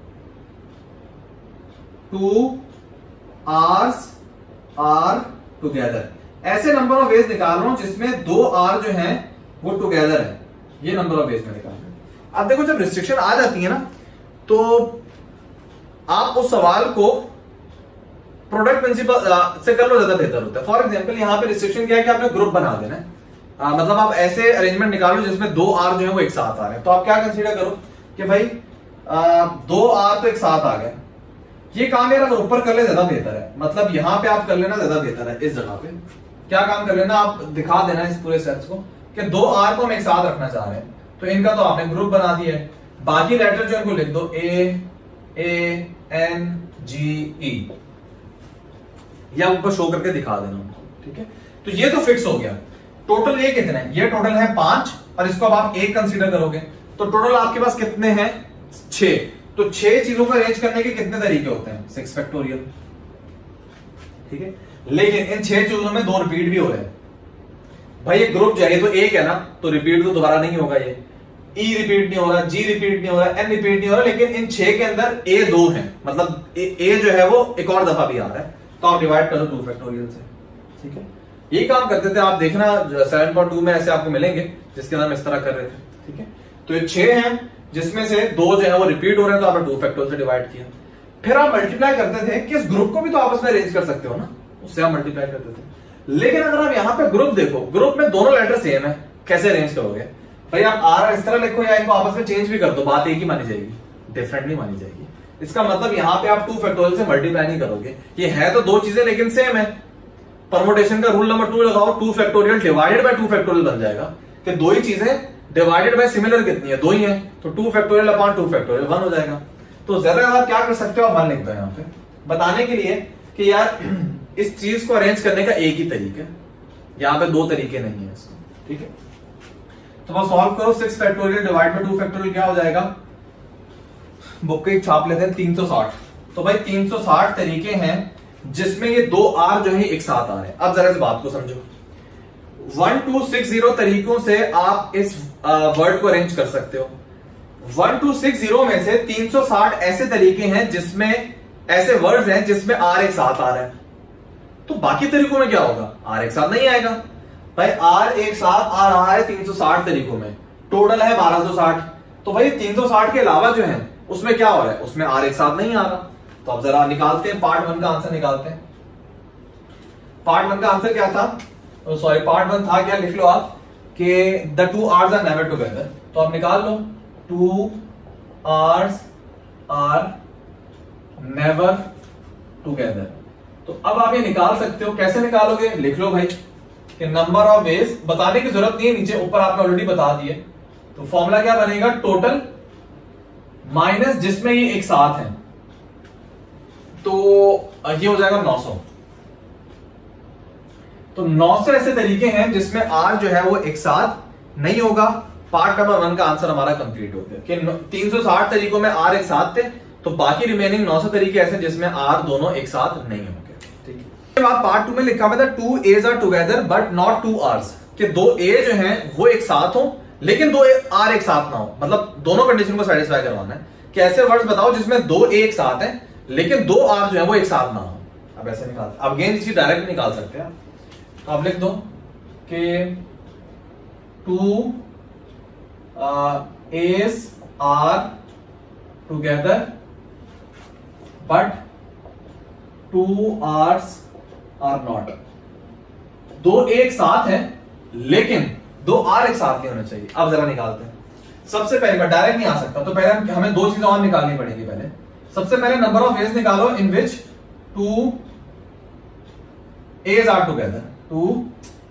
two hours are together. ऐसे नंबर ऑफ वेज निकाल रहा हूं जिसमें दो आर जो हैं वो टुगेदर है। ये नंबर ऑफ वेज में निकाल रहा हूं। अब देखो जब रिस्ट्रिक्शन आ जाती है ना, तो आप उस सवाल को प्रोडक्ट प्रिंसिपल से कर लो, ज्यादा बेहतर होता है। फॉर एग्जांपल यहाँ पे रिस्ट्रिक्शन क्या है कि आपने ग्रुप बना देना है। आ, मतलब आप ऐसे अरेंजमेंट निकालो जिसमें दो आर जो है वो एक साथ आ रहे हैं। तो आप क्या कंसीडर करो कि भाई आ, दो आर तो एक साथ आ गए। ये काम यार ऊपर कर ले ज्यादा बेहतर है, मतलब यहाँ पे आप कर लेना ज्यादा बेहतर है। इस जगह पे क्या काम कर लेना, आप दिखा देना इस पूरे सेट्स को कि दो आर को हम एक साथ रखना चाह रहे हैं। तो इनका तो आपने ग्रुप बना दिया है, बाकी लेटर जो इनको लिख दो ए ए एन जी ई, या ऊपर शो करके दिखा देना उनको, ठीक है। तो ये तो फिक्स हो गया। टोटल ये कितने हैं, ये टोटल है पांच, और इसको अब आप एक कंसीडर करोगे तो टोटल आपके पास कितने हैं, छह। तो छह चीजों को अरेंज करने के कितने तरीके होते हैं, सिक्स फैक्टोरियल, ठीक है। लेकिन इन छह चीजों में दो रिपीट भी हो रहे हैं। भाई ये ग्रुप जो है तो एक है ना, तो रिपीट तो दोबारा नहीं होगा। ये ई रिपीट नहीं हो रहा, जी रिपीट नहीं हो रहा, एन रिपीट नहीं हो रहा, लेकिन इन छह के अंदर ए दो है, मतलब ए, ए जो है वो एक और दफा भी आ रहा है। तो आप डिवाइड करो टू फैक्टोरियल से, ठीक है। ये काम करते थे आप, देखना सेवन पॉइंट टू में ऐसे आपको मिलेंगे जिसके अंदर हम इस तरह कर रहे थे, ठीक है। तो ये छह हैं जिसमें से दो जो है वो रिपीट हो रहे हैं, तो आपने टू फैक्टोरियल से डिवाइड किया। फिर आप मल्टीप्लाई करते थे कि इस ग्रुप को भी तो आपस में अरेंज कर सकते हो ना, उससे आप मल्टीप्लाई करते थे। लेकिन अगर आप यहां पे ग्रुप देखो, ग्रुप में दोनों लेटर सेम है, कैसे अरेंज करोगे भाई? आप आर इस तरह लिखो या इनको आपस में चेंज भी कर दो, बात एक ही मानी जाएगी, डिफरेंट नहीं मानी जाएगी। इसका मतलब यहां पे आप टू फैक्टोरियल से मल्टीप्लाई नहीं करोगे, ये है तो दो चीजें लेकिन सेम है। परमुटेशन का रूल नंबर टू लगाओ, two factorial divided by two factorial बन जाएगा कि दो ही चीजें डिवाइडेड बाय सिमिलर कितनी है, दो ही है, तो two factorial upon two factorial one हो जाएगा। तो ज्यादा आप क्या कर सकते हो, आप वन लिख दो यहां पे, बताने के लिए कि यार इस चीज को अरेंज करने का एक ही तरीका है, यहां पे दो तरीके नहीं है इसको, ठीक है। तो बस सॉल्व करो, six factorial divide by two factorial क्या हो जाएगा, बुक के छाप लेते हैं तीन सौ साठ। तो भाई तीन सौ साठ तरीके हैं जिसमें ये दो आर जो है एक साथ आ रहे हैं। अब जरा इस बात को समझो, वन टू सिक्स जीरो तरीकों से आप इस वर्ड को अरेंज कर सकते हो। वन टू सिक्स जीरो में से तीन सौ साठ ऐसे तरीके हैं जिसमें ऐसे वर्ड्स हैं जिसमें आर एक साथ आ रहा है। तो बाकी तरीकों में क्या होगा, आर एक साथ नहीं आएगा भाई। आर एक साथ आ रहा है तीन सौ साठ तरीकों में, टोटल है बारह सौ साठ। तो भाई तीन सौ साठ के अलावा जो है उसमें क्या हो रहा है, उसमें आर एक साथ नहीं आ रहा। तो अब जरा निकालते हैं, पार्ट वन का आंसर निकालते हैं। पार्ट वन का आंसर क्या था, सॉरी पार्ट वन था क्या, लिख लो आप कि the two hours are never together. तो आप निकाल लो, two hours are never together. तो अब आप ये निकाल सकते हो, कैसे निकालोगे, लिख लो भाई कि नंबर ऑफ वेज, बताने की जरूरत नहीं है, नीचे ऊपर आपने ऑलरेडी बता दिए। तो फॉर्मूला क्या बनेगा, टोटल माइनस जिसमें ये एक साथ है, तो ये हो जाएगा नौ सौ। तो नौ सौ ऐसे तरीके हैं जिसमें आर जो है वो एक साथ नहीं होगा। पार्ट नंबर वन का आंसर हमारा कंप्लीट हो गया कि तीन सौ साठ तरीकों में आर एक साथ थे, तो बाकी रिमेनिंग नौ सौ तरीके ऐसे जिसमें आर दोनों एक साथ नहीं होंगे, ठीक है। अब पार्ट टू में लिखा हुआ था two A's are together but not two R's, कि दो ए जो हैं वो एक साथ हो लेकिन दो आर एक साथ ना हो, मतलब दोनों कंडीशन को सेटिस्फाई करवाना है कि ऐसे वर्ड्स बताओ जिसमें दो ए एक साथ हैं लेकिन दो आर जो है वो एक साथ ना हो। अब ऐसे निकाल, अब गेन इसी डायरेक्ट निकाल सकते हैं। तो आप लिख दो कि two A's are together but two hours are not, दो एक साथ हैं लेकिन दो आर एक साथ नहीं होने चाहिए। अब जरा निकालते हैं। सबसे पहले मैं डायरेक्ट नहीं आ सकता, तो पहले हमें दो चीजें और निकालनी पड़ेगी। पहले सबसे पहले नंबर ऑफ वेज निकालो in which two A's are together, two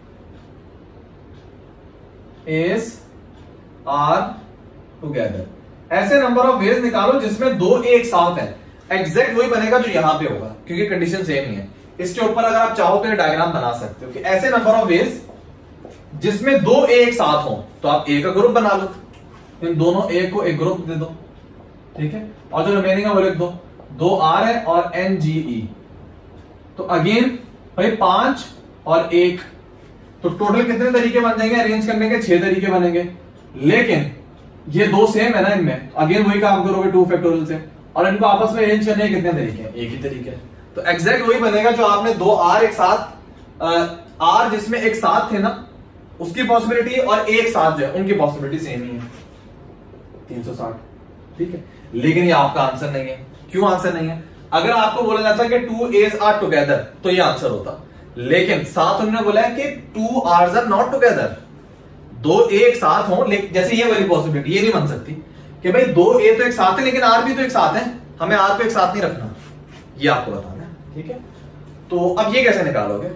A's are together. ऐसे नंबर ऑफ वेज निकालो जिसमें दो एक साथ है। एग्जैक्ट वही बनेगा जो यहां पे होगा क्योंकि कंडीशन सेम ही है। इसके ऊपर अगर आप चाहो तो ये डायग्राम बना सकते हो कि ऐसे नंबर ऑफ वेज जिसमें दो ए एक साथ हो, तो आप ए का ग्रुप बना लो, इन दोनों ए को एक ग्रुप दे दो, ठीक है। और जो रिमेनिंग है वो लिख दो, दो आर है और एन जी ई। तो अगेन भाई पांच और एक, तो टोटल कितने तरीके बन जाएंगे अरेंज करने के, छह तरीके बनेंगे। लेकिन ये दो सेम है ना इनमें, अगेन वही काम करोगे टू फैक्टोरियल से, और इनको आपस में अरेंज करने के कितने तरीके हैं, एक ही तरीके। तो एग्जैक्ट वही बनेगा जो आपने दो आर एक साथ, आर जिसमें एक साथ थे ना उसकी पॉसिबिलिटी और एक साथ जो है उनकी पॉसिबिलिटी सेम ही है, तीन सौ साठ, ठीक है। लेकिन ये आपका आंसर नहीं है। क्यों आंसर नहीं है? अगर आपको बोला जाता कि टू एज आर टुगेदर तो ये आंसर होता, लेकिन साथ उन्होंने बोला है कि two hours are not together, दो एक साथ हो, लेकिन जैसे ये वाली पॉसिबिलिटी ये नहीं बन सकती कि भाई दो ए तो एक साथ है लेकिन आर भी तो एक साथ है, हमें आर को एक साथ नहीं रखना, ये आपको बताना है, ठीक है। तो अब ये कैसे निकालोगे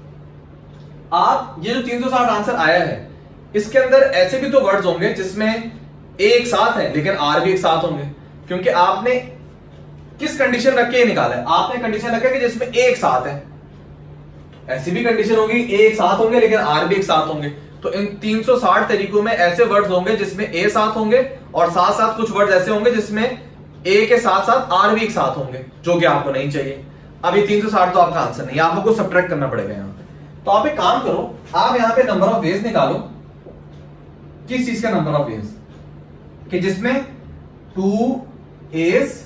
आप? ये जो तीन सौ साठ आंसर आया है इसके अंदर ऐसे भी तो वर्ड्स होंगे जिसमें ए एक साथ है लेकिन आर भी एक साथ होंगे, क्योंकि आपने किस कंडीशन रख के निकाला है, आपने कंडीशन रखा कि जिसमें ए एक साथ है। ऐसी भी कंडीशन होगी ए एक साथ होंगे लेकिन आर भी एक साथ होंगे। तो इन तीन सौ साठ तरीकों में ऐसे वर्ड्स होंगे जिसमें ए साथ होंगे और साथ साथ कुछ वर्ड्स ऐसे होंगे जिसमें ए के साथ साथ आर भी एक साथ होंगे, जो कि आपको नहीं चाहिए। अब ये तीन सौ साठ तो आपका आंसर नहीं है, आपको सब्ट्रैक्ट करना पड़ेगा यहां पे। तो आप एक काम करो, आप यहां पे नंबर ऑफ वेज निकालो। किस चीज का नंबर ऑफ वेज? कि जिसमें two A's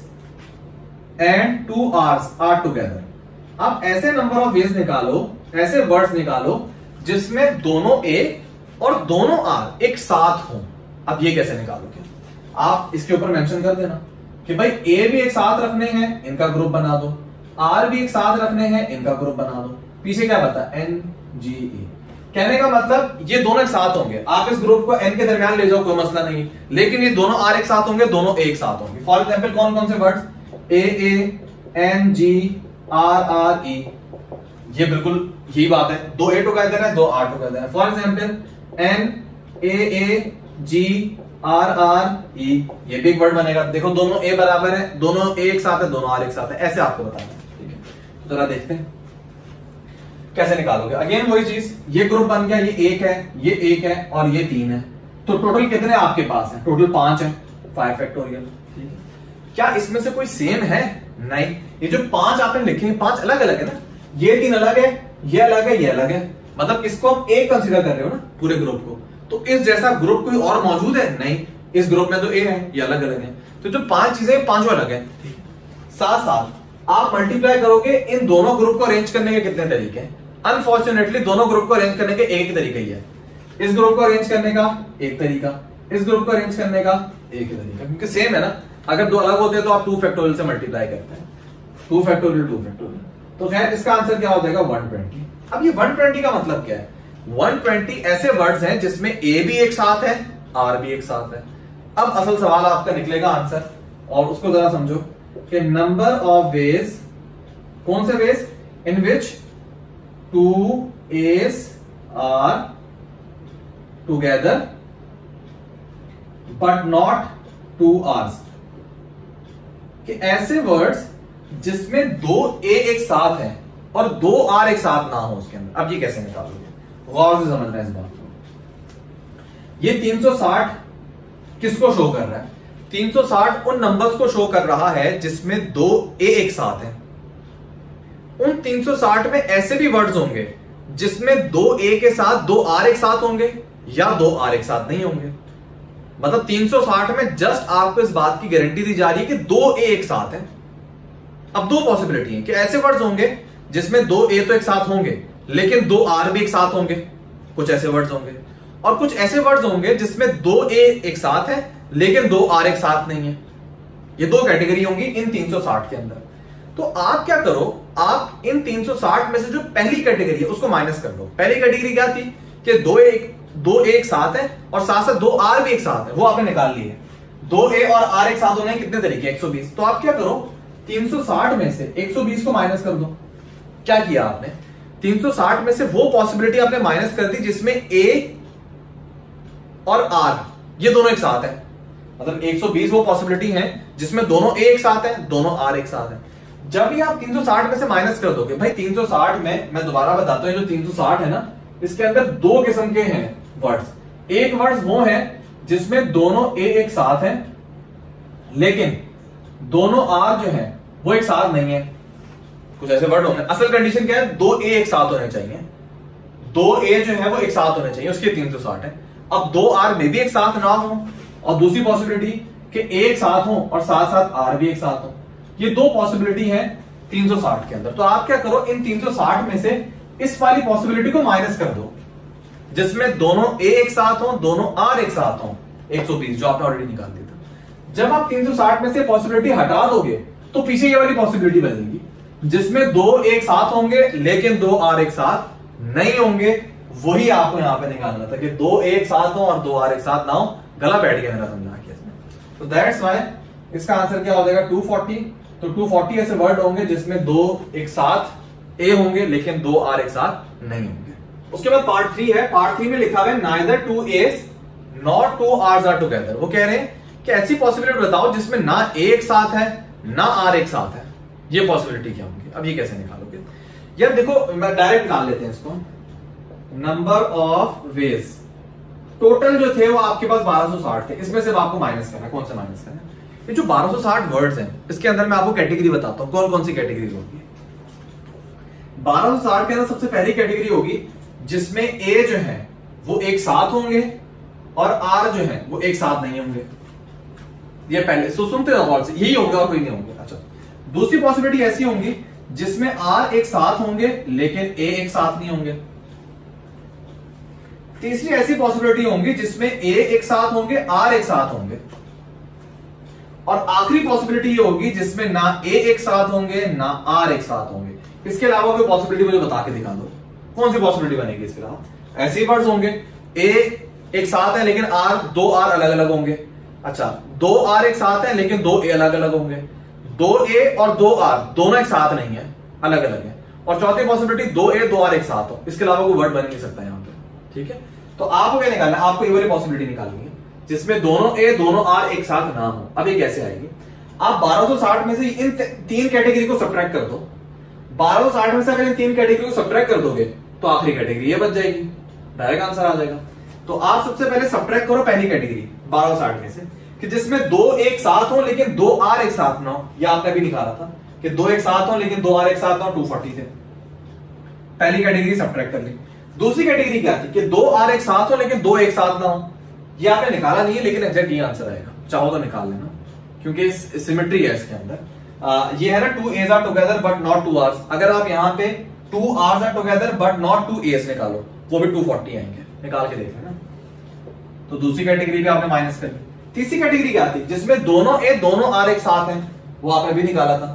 and two hours are together. आप ऐसे नंबर ऑफ वेज निकालो, ऐसे वर्ड्स निकालो जिसमें दोनों ए और दोनों आर एक साथ हो। अब ये कैसे निकालोगे? आप इसके ऊपर मेंशन कर देना कि भाई ए भी एक साथ रखने हैं, इनका ग्रुप बना दो, आर भी एक साथ रखने हैं, इनका ग्रुप बना दो। पीछे क्या बता, एन जी ई। कहने का मतलब ये दोनों एक साथ होंगे, आप इस ग्रुप को एन के दरमियान ले जाओ कोई मसला नहीं, लेकिन ये दोनों आर एक साथ होंगे, दोनों एक साथ होंगे। फॉर एग्जाम्पल कौन कौन से words, A A N G R R E, ये बिल्कुल यही बात है, दो ए टुगेदर है, दो आर टुगेदर है। For example N A A G R R E, ये भी एक वर्ड बनेगा। देखो दोनों ए बराबर है, दोनों ए एक साथ है, दोनों आर एक साथ है, ऐसे आपको बताना है, ठीक है। तो जरा देखते हैं कैसे निकालोगे। अगेन वही चीज, ये ग्रुप बन गया, ये एक है, ये एक है और ये तीन है, तो टोटल कितने आपके पास है, टोटल पांच है, फाइव फैक्टोरियल। क्या इसमें से कोई सेम है, नहीं। ये जो पांच आपने लिखे हैं पांच अलग अलग है ना, ये तीन अलग है, ये अलग है, ये अलग है, मतलब इसको हम एक कंसीडर कर रहे हो ना पूरे ग्रुप को। तो इस जैसा ग्रुप कोई और मौजूद है, नहीं, इस ग्रुप में तो ए है, ये अलग अलग है, तो जो पांच चीजें पांचों अलग है। साथ साथ आप मल्टीप्लाई करोगे, इन दोनों ग्रुप को अरेंज करने के कितने तरीके हैं। अनफॉर्चुनेटली दोनों ग्रुप को अरेंज करने के एक ही तरीका ही है, इस ग्रुप को अरेंज करने का एक तरीका, इस ग्रुप को अरेंज करने का एक ही तरीका, क्योंकि सेम है ना। अगर दो अलग होते हैं तो आप टू फैक्टोरियल से मल्टीप्लाई करते हैं, टू फैक्टोरियल टू फैक्टोरियल, तो खैर इसका आंसर क्या हो जाएगा, वन ट्वेंटी। अब ये वन ट्वेंटी का मतलब क्या है, वन ट्वेंटी ऐसे वर्ड्स हैं जिसमें ए भी एक साथ है, आर भी एक साथ है। अब असल सवाल आपका निकलेगा आंसर, और उसको जरा समझो कि नंबर ऑफ वेज, कौन से ways, in which two A's are together but not two R's, कि ऐसे वर्ड्स जिसमें दो ए एक साथ है और दो आर एक साथ ना हो उसके अंदर। अब ये कैसे निकालोगे, गौर से समझना है इस बात को। ये तीन सौ साठ किसको शो कर रहा है, तीन सौ साठ उन नंबर्स को शो कर रहा है जिसमें दो ए एक साथ है। उन तीन सौ साठ में ऐसे भी वर्ड्स होंगे जिसमें दो ए के साथ दो आर एक साथ होंगे या दो आर एक साथ नहीं होंगे। मतलब तीन सौ साठ में जस्ट आपको इस बात की गारंटी दी जा रही है कि दो ए एक साथ है। अब दो पॉसिबिलिटी है कि ऐसे वर्ड्स होंगे जिसमें दो ए तो एक साथ होंगे लेकिन दो आर भी एक साथ होंगे, कुछ ऐसे वर्ड्स होंगे, और कुछ ऐसे वर्ड्स होंगे जिसमें दो ए एक साथ है लेकिन दो आर एक साथ नहीं है। ये दो कैटेगरी होंगी इन तीन सौ साठ के अंदर। तो आप क्या करो, आप इन तीन सौ साठ में से जो पहली कैटेगरी है उसको माइनस कर दो। पहली कैटेगरी क्या थी कि दो एक दो ए एक साथ है और साथ साथ दो आर भी एक साथ है, वो आपने निकाल ली है। दो ए और आर एक साथ होने कितने तरीके, एक सौ बीस। तो आप क्या करो, तीन सौ साठ में से एक सौ बीस को माइनस कर दो। क्या किया आपने, तीन सौ साठ में से वो पॉसिबिलिटी आपने माइनस कर दी जिसमें ए और आर ये दोनों एक साथ है। मतलब एक सौ बीस वो पॉसिबिलिटी है जिसमें दोनों ए एक साथ है, दोनों आर एक साथ है। जब भी आप तीन सौ साठ में से माइनस कर दोगे, भाई तीन सौ साठ में मैं दोबारा बताता हूं, जो तीन सौ साठ है ना, इसके अंदर दो किस्म के हैं वर्ड्स। एक वर्ड्स वो है जिसमें दोनों ए एक साथ हैं लेकिन दोनों आर जो है वो एक साथ नहीं है। कुछ ऐसे वर्ड होंगे, असल कंडीशन क्या है, दो ए एक साथ होने चाहिए, दो ए जो है वो एक साथ होने चाहिए, उसके तीन सौ साठ है। अब दो आर में भी एक साथ ना हो, और दूसरी पॉसिबिलिटी कि ए एक साथ हो और साथ साथ आर भी एक साथ हो। ये दो पॉसिबिलिटी है तीन सौ साठ के अंदर। तो आप क्या करो, इन तीन सौ साठ में से इस वाली पॉसिबिलिटी को माइनस कर दो जिसमें दोनों ए एक साथ हो, दोनों आर एक साथ हो, एक सौ बीस जो आपने ऑलरेडी निकाल दिया था। जब आप तीन सौ साठ में से पॉसिबिलिटी हटा दोगे तो पीछे ये वाली पॉसिबिलिटी बनेगी जिसमें दो एक साथ होंगे लेकिन दो आर एक साथ नहीं होंगे। वही आपको यहां पे निकालना था कि दो एक साथ हो और दो आर एक साथ ना हो। गला बैठ गया मेरा समझा के इसमें। तो दैट्स व्हाई इसका आंसर क्या हो जाएगा, टू फोर्टी। तो टू फोर्टी ऐसे वर्ड होंगे जिसमें दो एक साथ ए होंगे लेकिन दो आर एक साथ नहीं होंगे। उसके बाद पार्ट थ्री है। पार्ट थ्री में लिखा हुआ है neither two A's not two hours are together. वो कह रहे हैं कि ऐसी पॉसिबिलिटी बताओ जिसमें ना ए एक साथ है ना आर एक साथ है। ये पॉसिबिलिटी क्या होंगी, अब ये कैसे निकालोगे यार। देखो मैं डायरेक्ट निकाल लेते हैं इसको। नंबर ऑफ वेज टोटल जो थे वो आपके पास बारह सौ साठ थे, इसमें से आपको माइनस करना है। कौन से माइनस करना है, ये जो बारह सौ साठ वर्ड्स हैं इसके अंदर मैं आपको कैटेगरी बताता हूं कौन कौन सी कैटेगरी होगी। बारह सौ साठ के अंदर सबसे पहली कैटेगरी होगी जिसमें ए जो है वो एक साथ होंगे और आर जो है वो एक साथ नहीं होंगे। ये पहले सो सुनते रहो, यही होगा और कोई नहीं होंगे। अच्छा, दूसरी पॉसिबिलिटी ऐसी होंगी जिसमें आर एक साथ होंगे लेकिन ए एक साथ नहीं होंगे। तीसरी ऐसी पॉसिबिलिटी होंगी जिसमें ए एक साथ होंगे आर एक साथ होंगे। और आखिरी पॉसिबिलिटी ये होगी जिसमें ना ए एक साथ होंगे ना आर एक साथ होंगे। इसके अलावा कोई पॉसिबिलिटी मुझे बता के दिखा दो, कौन सी पॉसिबिलिटी बनेगी इसके अलावा? ऐसे ही वर्ड्स होंगे, ए एक साथ है लेकिन आर दो आर अलग अलग होंगे। अच्छा, दो आर एक साथ है लेकिन दो ए अलग अलग होंगे। दो ए और दो आर दोनों एक साथ नहीं है, अलग अलग है। और चौथी पॉसिबिलिटी दो ए दो आर एक साथ हो। इसके अलावा कोई वर्ड बन नहीं सकता यहां पे, ठीक है। तो आपको क्या निकालना है? आपको ये वाली पॉसिबिलिटी निकालनी है जिसमें दोनों ए दोनों आर एक साथ ना हो। अब ये कैसे आएगी? आप बारह सौ साठ में से इन तीन कैटेगरी को सब्ट्रैक्ट कर दो। बारह सौ साठ में से अगर इन तीन कैटेगरी को सब्ट्रैक्ट कर दोगे तो आखिरी कैटेगरी ये बच जाएगी, डायरेक्ट आंसर आ जाएगा। तो आप सबसे पहले सब्ट्रैक्ट करो पहली कैटेगरी बारह सौ साठ में से, कि जिसमें दो एक साथ हो लेकिन दो आर एक साथ ना हो। यह आपने भी निकाला था कि दो एक साथ हो लेकिन दो आर एक साथ ना हो, टू फोर्टी थे। पहली कैटेगरी सब्ट्रैक्ट कर ली। दूसरी कैटेगरी क्या थी? कि दो आर एक साथ हो लेकिन दो एक साथ ना हो। ये आपने निकाला नहीं है लेकिन एग्जैक्ट ये आंसर आएगा, चाहो तो निकाल लेना क्योंकि सिमेट्री है इसके अंदर। आ, ये है ना, two A's are together but not two R's. अगर आप यहाँ पे two hours are together but not two A's निकालो, वो भी टू फोर्टी आएंगे, निकाल के देख लेना। तो दूसरी कैटेगरी भी आपने माइनस कर ली। तीसरी कैटेगरी क्या थी? जिसमें दोनों ए दोनों आर एक साथ हैं, वो आपने भी निकाला था।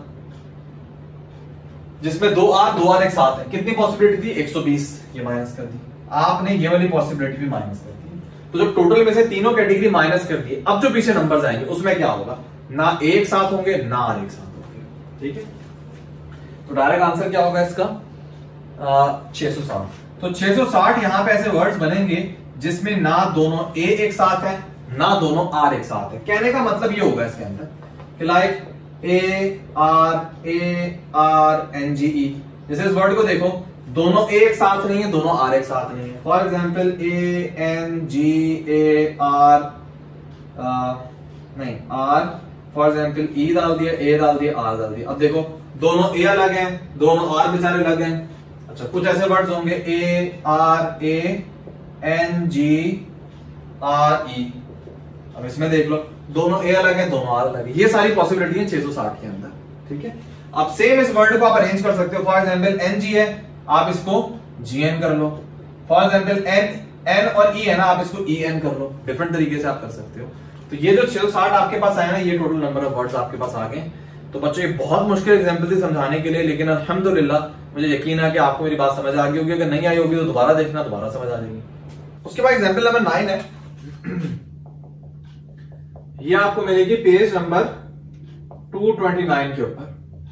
जिसमें दो आर दो आर एक साथ है, कितनी पॉसिबिलिटी थी? एक सौ बीस, ये माइनस कर दी आपने। ये वाली पॉसिबिलिटी भी माइनस कर दी। तो जब टोटल में से तीनों कैटेगरी माइनस कर दी, अब जो पीछे नंबर्स आएंगे उसमें क्या होगा? ना एक साथ होंगे ना आर एक साथ होंगे, ठीक है। तो डायरेक्ट आंसर क्या होगा इसका? छह सौ साठ। तो छह सौ साठ यहां पे ऐसे वर्ड्स बनेंगे जिसमें ना दोनों ए एक साथ है ना दोनों आर एक साथ है। कहने का मतलब ये होगा इसके अंदर कि like A R A R N G E. जैसे इस वर्ड को देखो, दोनों ए एक साथ नहीं है, दोनों आर एक साथ नहीं है। For example A N G A R, नहीं आर, फॉर एग्जाम्पल ई डाल दिया, ए डाल दिया, आर डाल दिया। अब देखो दोनों ए अलग हैं, दोनों आर बेचारे अलग हैं। अच्छा, कुछ ऐसे वर्ड्स होंगे A R A N G R E. अब इसमें देख लो, दोनों ए अलग है दोनों आर अलग है। ये सारी पॉसिबिलिटी है छह सौ साठ के अंदर, ठीक है। अब सेम इस वर्ड को आप अरेंज कर सकते हो। फॉर एग्जाम्पल एन जी है, आप इसको जी एन कर लो। फॉर एग्जाम्पल एन एन और ई है ना, आप इसको ई एन कर लो। डिफरेंट तरीके से आप कर सकते हो। तो ये जो छह सौ साठ आपके पास आया ना, ये टोटल नंबर ऑफ वर्ड्स आपके पास आ गए। तो बच्चों ये बहुत मुश्किल एग्जाम्पल थी समझाने के लिए, लेकिन अल्हम्दुलिल्लाह मुझे यकीन है कि आपको मेरी बात समझ आ गई होगी। अगर नहीं आई होगी तो दोबारा देखना, दोबारा समझ आ जाएगी। उसके बाद एग्जाम्पल नंबर नाइन है, ये आपको मिलेगी page number two twenty nine के ऊपर।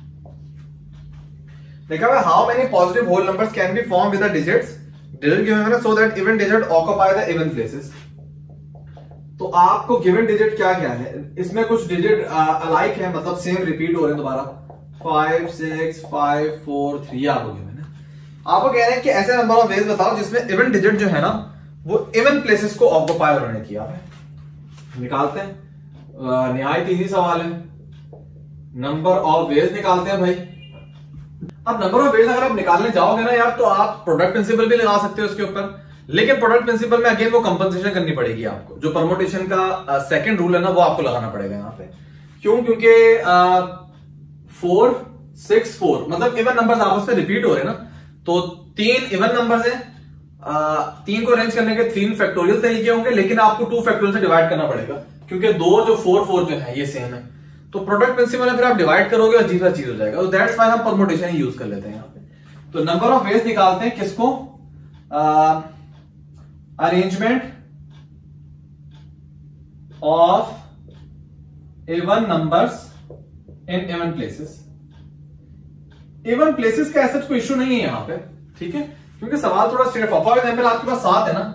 देखा हुआ, how many positive whole numbers can be form with the digits digit given है so that even digit occupy the even places. तो आपको गिवन डिजिट क्या क्या है? इसमें कुछ डिजिट अलाइक है, मतलब सेम रिपीट हो रहे हैं दोबारा। Five six five four three आपको गिवन है। आपको कह रहे हैं कि ऐसे नंबर ऑफ वेज बताओ जिसमें इवन डिजिट जो है ना वो इवन प्लेसेस को ऑक्यूपाई उन्होंने किया है। निकालते हैं, निहायत इजी सवाल है। नंबर ऑफ वेज निकालते हैं भाई। अब नंबर ऑफ वेज अगर आप निकालने जाओगे ना यार, तो आप प्रोडक्ट प्रिंसिपल भी लगा सकते हो इसके ऊपर, लेकिन प्रोडक्ट प्रिंसिपल में अगेन वो कंपनसेशन करनी पड़ेगी आपको। जो परमोटेशन का सेकंड रूल है ना, वो आपको लगाना पड़ेगा यहाँ पे। क्यों? क्योंकि फोर सिक्स फोर मतलब इवन नंबर्स आपस में रिपीट हो रहे हैं ना, तो तीन इवन नंबर्स हैं। आ, तीन को अरेंज करने के तीन फैक्टोरियल तरीके होंगे, लेकिन आपको टू फैक्टोरियल से डिवाइड करना पड़ेगा, क्योंकि दो जो फोर फोर जो है ये सेम है। तो प्रोडक्ट प्रिंसिपल में फिर आप डिवाइड करोगे और जीरो चीज हो जाएगा। तो दैट्स व्हाई हम परमोटेशन ही यूज कर लेते हैं यहाँ पे। तो नंबर ऑफ वेज निकालते हैं किसको? Arrangement of even numbers in even places. Even places का ऐसा कोई इश्यू नहीं है यहां पे, ठीक है, क्योंकि सवाल थोड़ा स्ट्रेट फॉरवर्ड। फॉर एग्जांपल आपके पास सात है ना,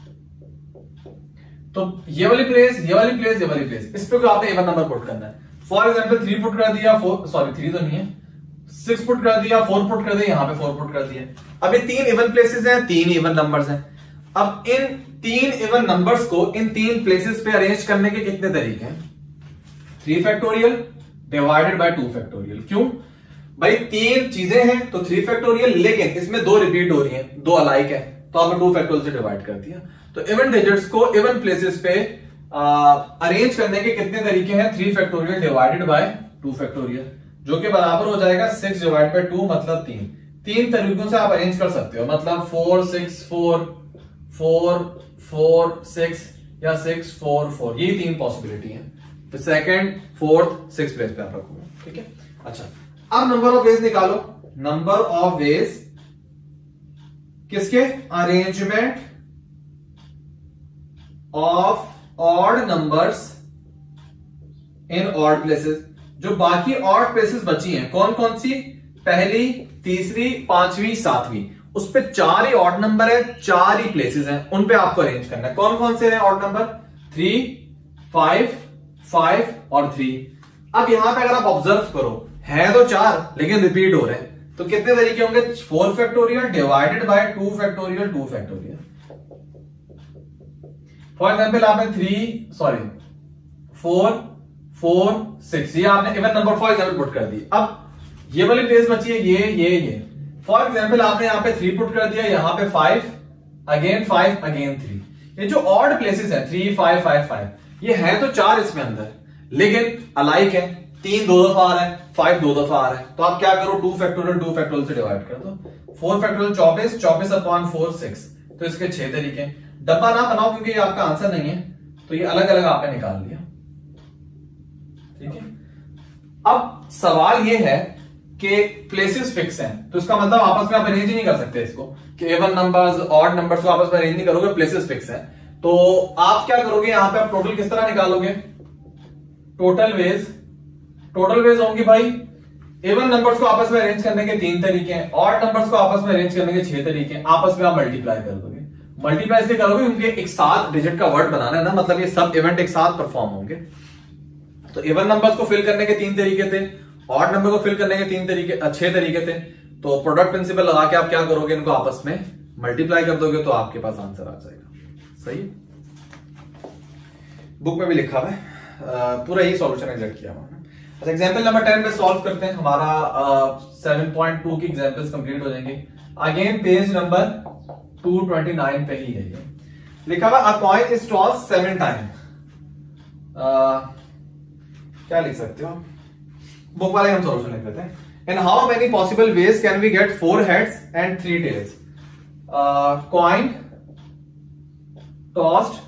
तो ये वाली प्लेस ये वाली प्लेस ये वाली प्लेस, इस पे आपने इवन नंबर पुट करना है। फॉर एग्जांपल थ्री पुट कर दिया, फोर सॉरी थ्री तो नहीं है, सिक्स पुट कर दिया, फोर पुट कर दिया, यहां पे फोर पुट कर दिया। अब ये तीन इवन प्लेसेस हैं, तीन इवन नंबर्स हैं। अब इन तीन इवन नंबर्स को इन तीन प्लेसेस पे अरेंज करने के कितने तरीके हैं? Three factorial divided by two factorial. क्यों भाई? तीन चीजें हैं तो थ्री फैक्टोरियल, लेकिन इसमें दो रिपीट हो रही हैं, दो अलाइक है, तो आपने टू फैक्टोरियल से डिवाइड कर दिया। तो इवन डिजिट्स को इवन प्लेसेस पे अरेंज करने के कितने तरीके हैं? Three factorial divided by two factorial, जो कि बराबर हो जाएगा सिक्स डिवाइड बाय टू, मतलब तीन। तीन तरीकों से आप अरेंज कर सकते हो, मतलब four six four, four four six या सिक्स फोर फोर, ये तीन पॉसिबिलिटी है। तो सेकंड फोर्थ सिक्स प्लेस पे आप रखोगे, ठीक है। अच्छा, अब नंबर ऑफ वेज निकालो। नंबर ऑफ वेज किसके, arrangement of odd numbers in odd places. जो बाकी ऑड प्लेसेस बची हैं कौन कौन सी, पहली, तीसरी, पांचवी, सातवीं, उस पे चार ही ऑड नंबर है, चार ही प्लेसेस हैं, उन पे आपको अरेंज करना है। कौन कौन से हैं odd number, three, five, five और थ्री। अब यहां पे अगर आप ऑब्जर्व करो है तो चार लेकिन रिपीट हो रहे हैं, तो कितने तरीके होंगे, four factorial divided by two factorial, two factorial. For example आपने three sorry four four six, ये आपने even number for example put कर दी। अब ये वाली प्लेस बची है ये ये ये फॉर एग्जाम्पल आपने यहां पे थ्री पुट कर दिया, यहां पे five, again five, again three. ये जो ऑड प्लेसेस है थ्री फाइव फाइव फाइव, ये है तो चार इसमें अंदर, लेकिन अलाइक है, तीन दो दफा आ रहा है, फाइव दो दफा आ रहा है, तो आप क्या करो, टू फैक्टोरियल टू फैक्टोरियल से डिवाइड कर दो। फोर फैक्टोरियल चौबीस, चौबीस अपॉन फोर सिक्स, तो इसके छह तरीके। डब्बा ना बनाओ क्योंकि ये आपका आंसर नहीं है, तो ये अलग अलग आपने निकाल लिया, ठीक है। अब सवाल ये है कि प्लेसेस फिक्स हैं, तो इसका मतलब आपस में आप अरेंज ही नहीं कर सकते इसको, कि एवन नंबर्स ऑड नंबर्स को आपस में अरेंज नहीं करोगे, प्लेसेस फिक्स हैं। तो आप क्या करोगे, यहां पे आप टोटल किस तरह निकालोगे, टोटल वेज, टोटल वेज होंगी भाई, एवन नंबर्स को आपस में अरेंज करने के तीन तरीके हैं, ऑड नंबर्स को आपस में अरेंज करने के छह तरीके हैं, आपस में आप मल्टीप्लाई कर दोगे। मल्टीप्लाई इसलिए करोगे क्योंकि एक सात डिजिट का वर्ड बनाना है ना, मतलब ये सब इवेंट एक साथ परफॉर्म होंगे। तो इवन नंबर्स को फिल करने के तीन तरीके थे, ऑड नंबर को फिल करने के तीन तरीके, छह तरीके थे। तो प्रोडक्ट प्रिंसिपल लगा के आप क्या करोगे, इनको आपस में मल्टीप्लाई कर दोगे तो आपके पास आंसर आ जाएगा। सही, बुक में भी लिखा हुआ है, पूरा ही सॉल्यूशन एग्जैक्ट किया हुआ है। अच्छा, एग्जांपल नंबर टेन पे सॉल्व करते हैं, हमारा सेवन पॉइंट टू की एग्जांपल्स कंप्लीट हो जाएंगे। Again page number two twenty nine पे ही है ये लिखा हुआ, a coin is tossed seven time. क्या लिख सकते हो, बुक वाले हम सॉल्यूशन लिख लेते हैं। In how many possible ways can we get four heads and three tails. Coin tossed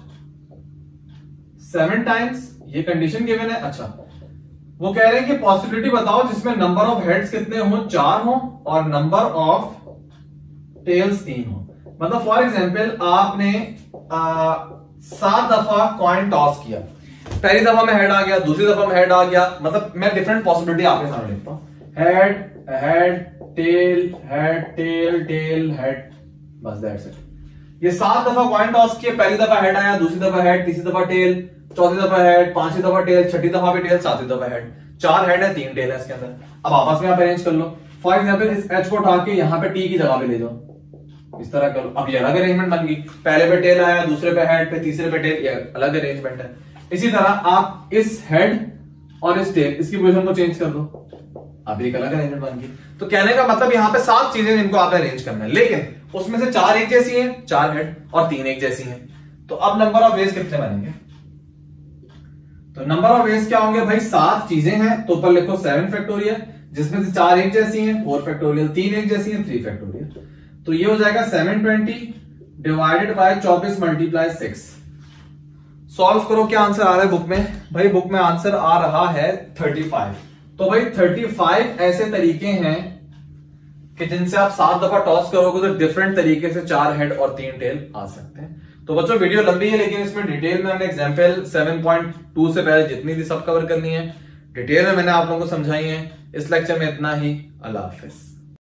seven times, ये कंडीशन गिवन है। अच्छा, वो कह रहे हैं कि पॉसिबिलिटी बताओ जिसमें नंबर ऑफ हेड्स कितने हो, चार हो, और नंबर ऑफ टेल्स तीन हो। मतलब फॉर एग्जांपल आपने आ, सात दफा कॉइन टॉस किया, पहली दफा में हेड आ गया, दूसरी दफा में हेड आ गया, मतलब मैं डिफरेंट पॉसिबिलिटी आपके सामने लिखता हूं, head head tail head tail tail head, बस दैट्स इट। ये सात दफा कॉइन टॉस किए, पहली दफा हेड आया, दूसरी दफा हेड, तीसरी दफा टेल, चौथी दफा हेड, पांचवी दफा टेल, छठी दफा भी टेल, सातवीं दफा हेड। चार हेड है, तीन टेल है इसके अंदर। अब आपस में आप अरेंज कर लो। फॉर एग्जांपल इस एच को उठा के यहां पे टी की जगह पे ले जाओ, इस तरह करो। अब ये अलग अरेंजमेंट बन गई, पहले पे टेल आया, दूसरे पे हेड, पे तीसरे पे टेल, ये अलग अरेंजमेंट है। इसी तरह आप इस हेड और इस टेल, इसकी पोजीशन को चेंज कर दो, अब एक अलग अरेंजमेंट बन गई। तो कहने का मतलब यहाँ पे सात चीजें इनको आप अरेंज करना है, लेकिन उसमें से चार एक जैसी हैं, चार हेड, और तीन एक जैसी हैं। तो अब नंबर ऑफ वेज कितने बनेंगे, तो नंबर ऑफ वेज क्या होंगे भाई, सात चीजें हैं, तो ऊपर लिखो सेवन फैक्टोरियल, जिसमें से चार एक जैसी हैं, फोर फैक्टोरियल, तीन एक जैसी हैं, थ्री फैक्टोरियल। तो ये हो जाएगा सेवन ट्वेंटी डिवाइडेड बाय चौबीस मल्टीप्लाई सिक्स। सॉल्व करो, क्या आंसर आ रहा है बुक में, भाई बुक में आंसर आ रहा है थर्टी फाइव। तो भाई थर्टी फाइव ऐसे तरीके हैं कि जिनसे आप सात दफा टॉस करोगे तो डिफरेंट तरीके से चार हेड और तीन टेल आ सकते हैं। तो बच्चों वीडियो लंबी है, लेकिन इसमें डिटेल में हमने एग्जांपल सेवन पॉइंट टू से पहले जितनी थी सब कवर करनी है, डिटेल में मैंने आप लोगों को समझाई है। इस लेक्चर में इतना ही, अल्लाह हाफिज।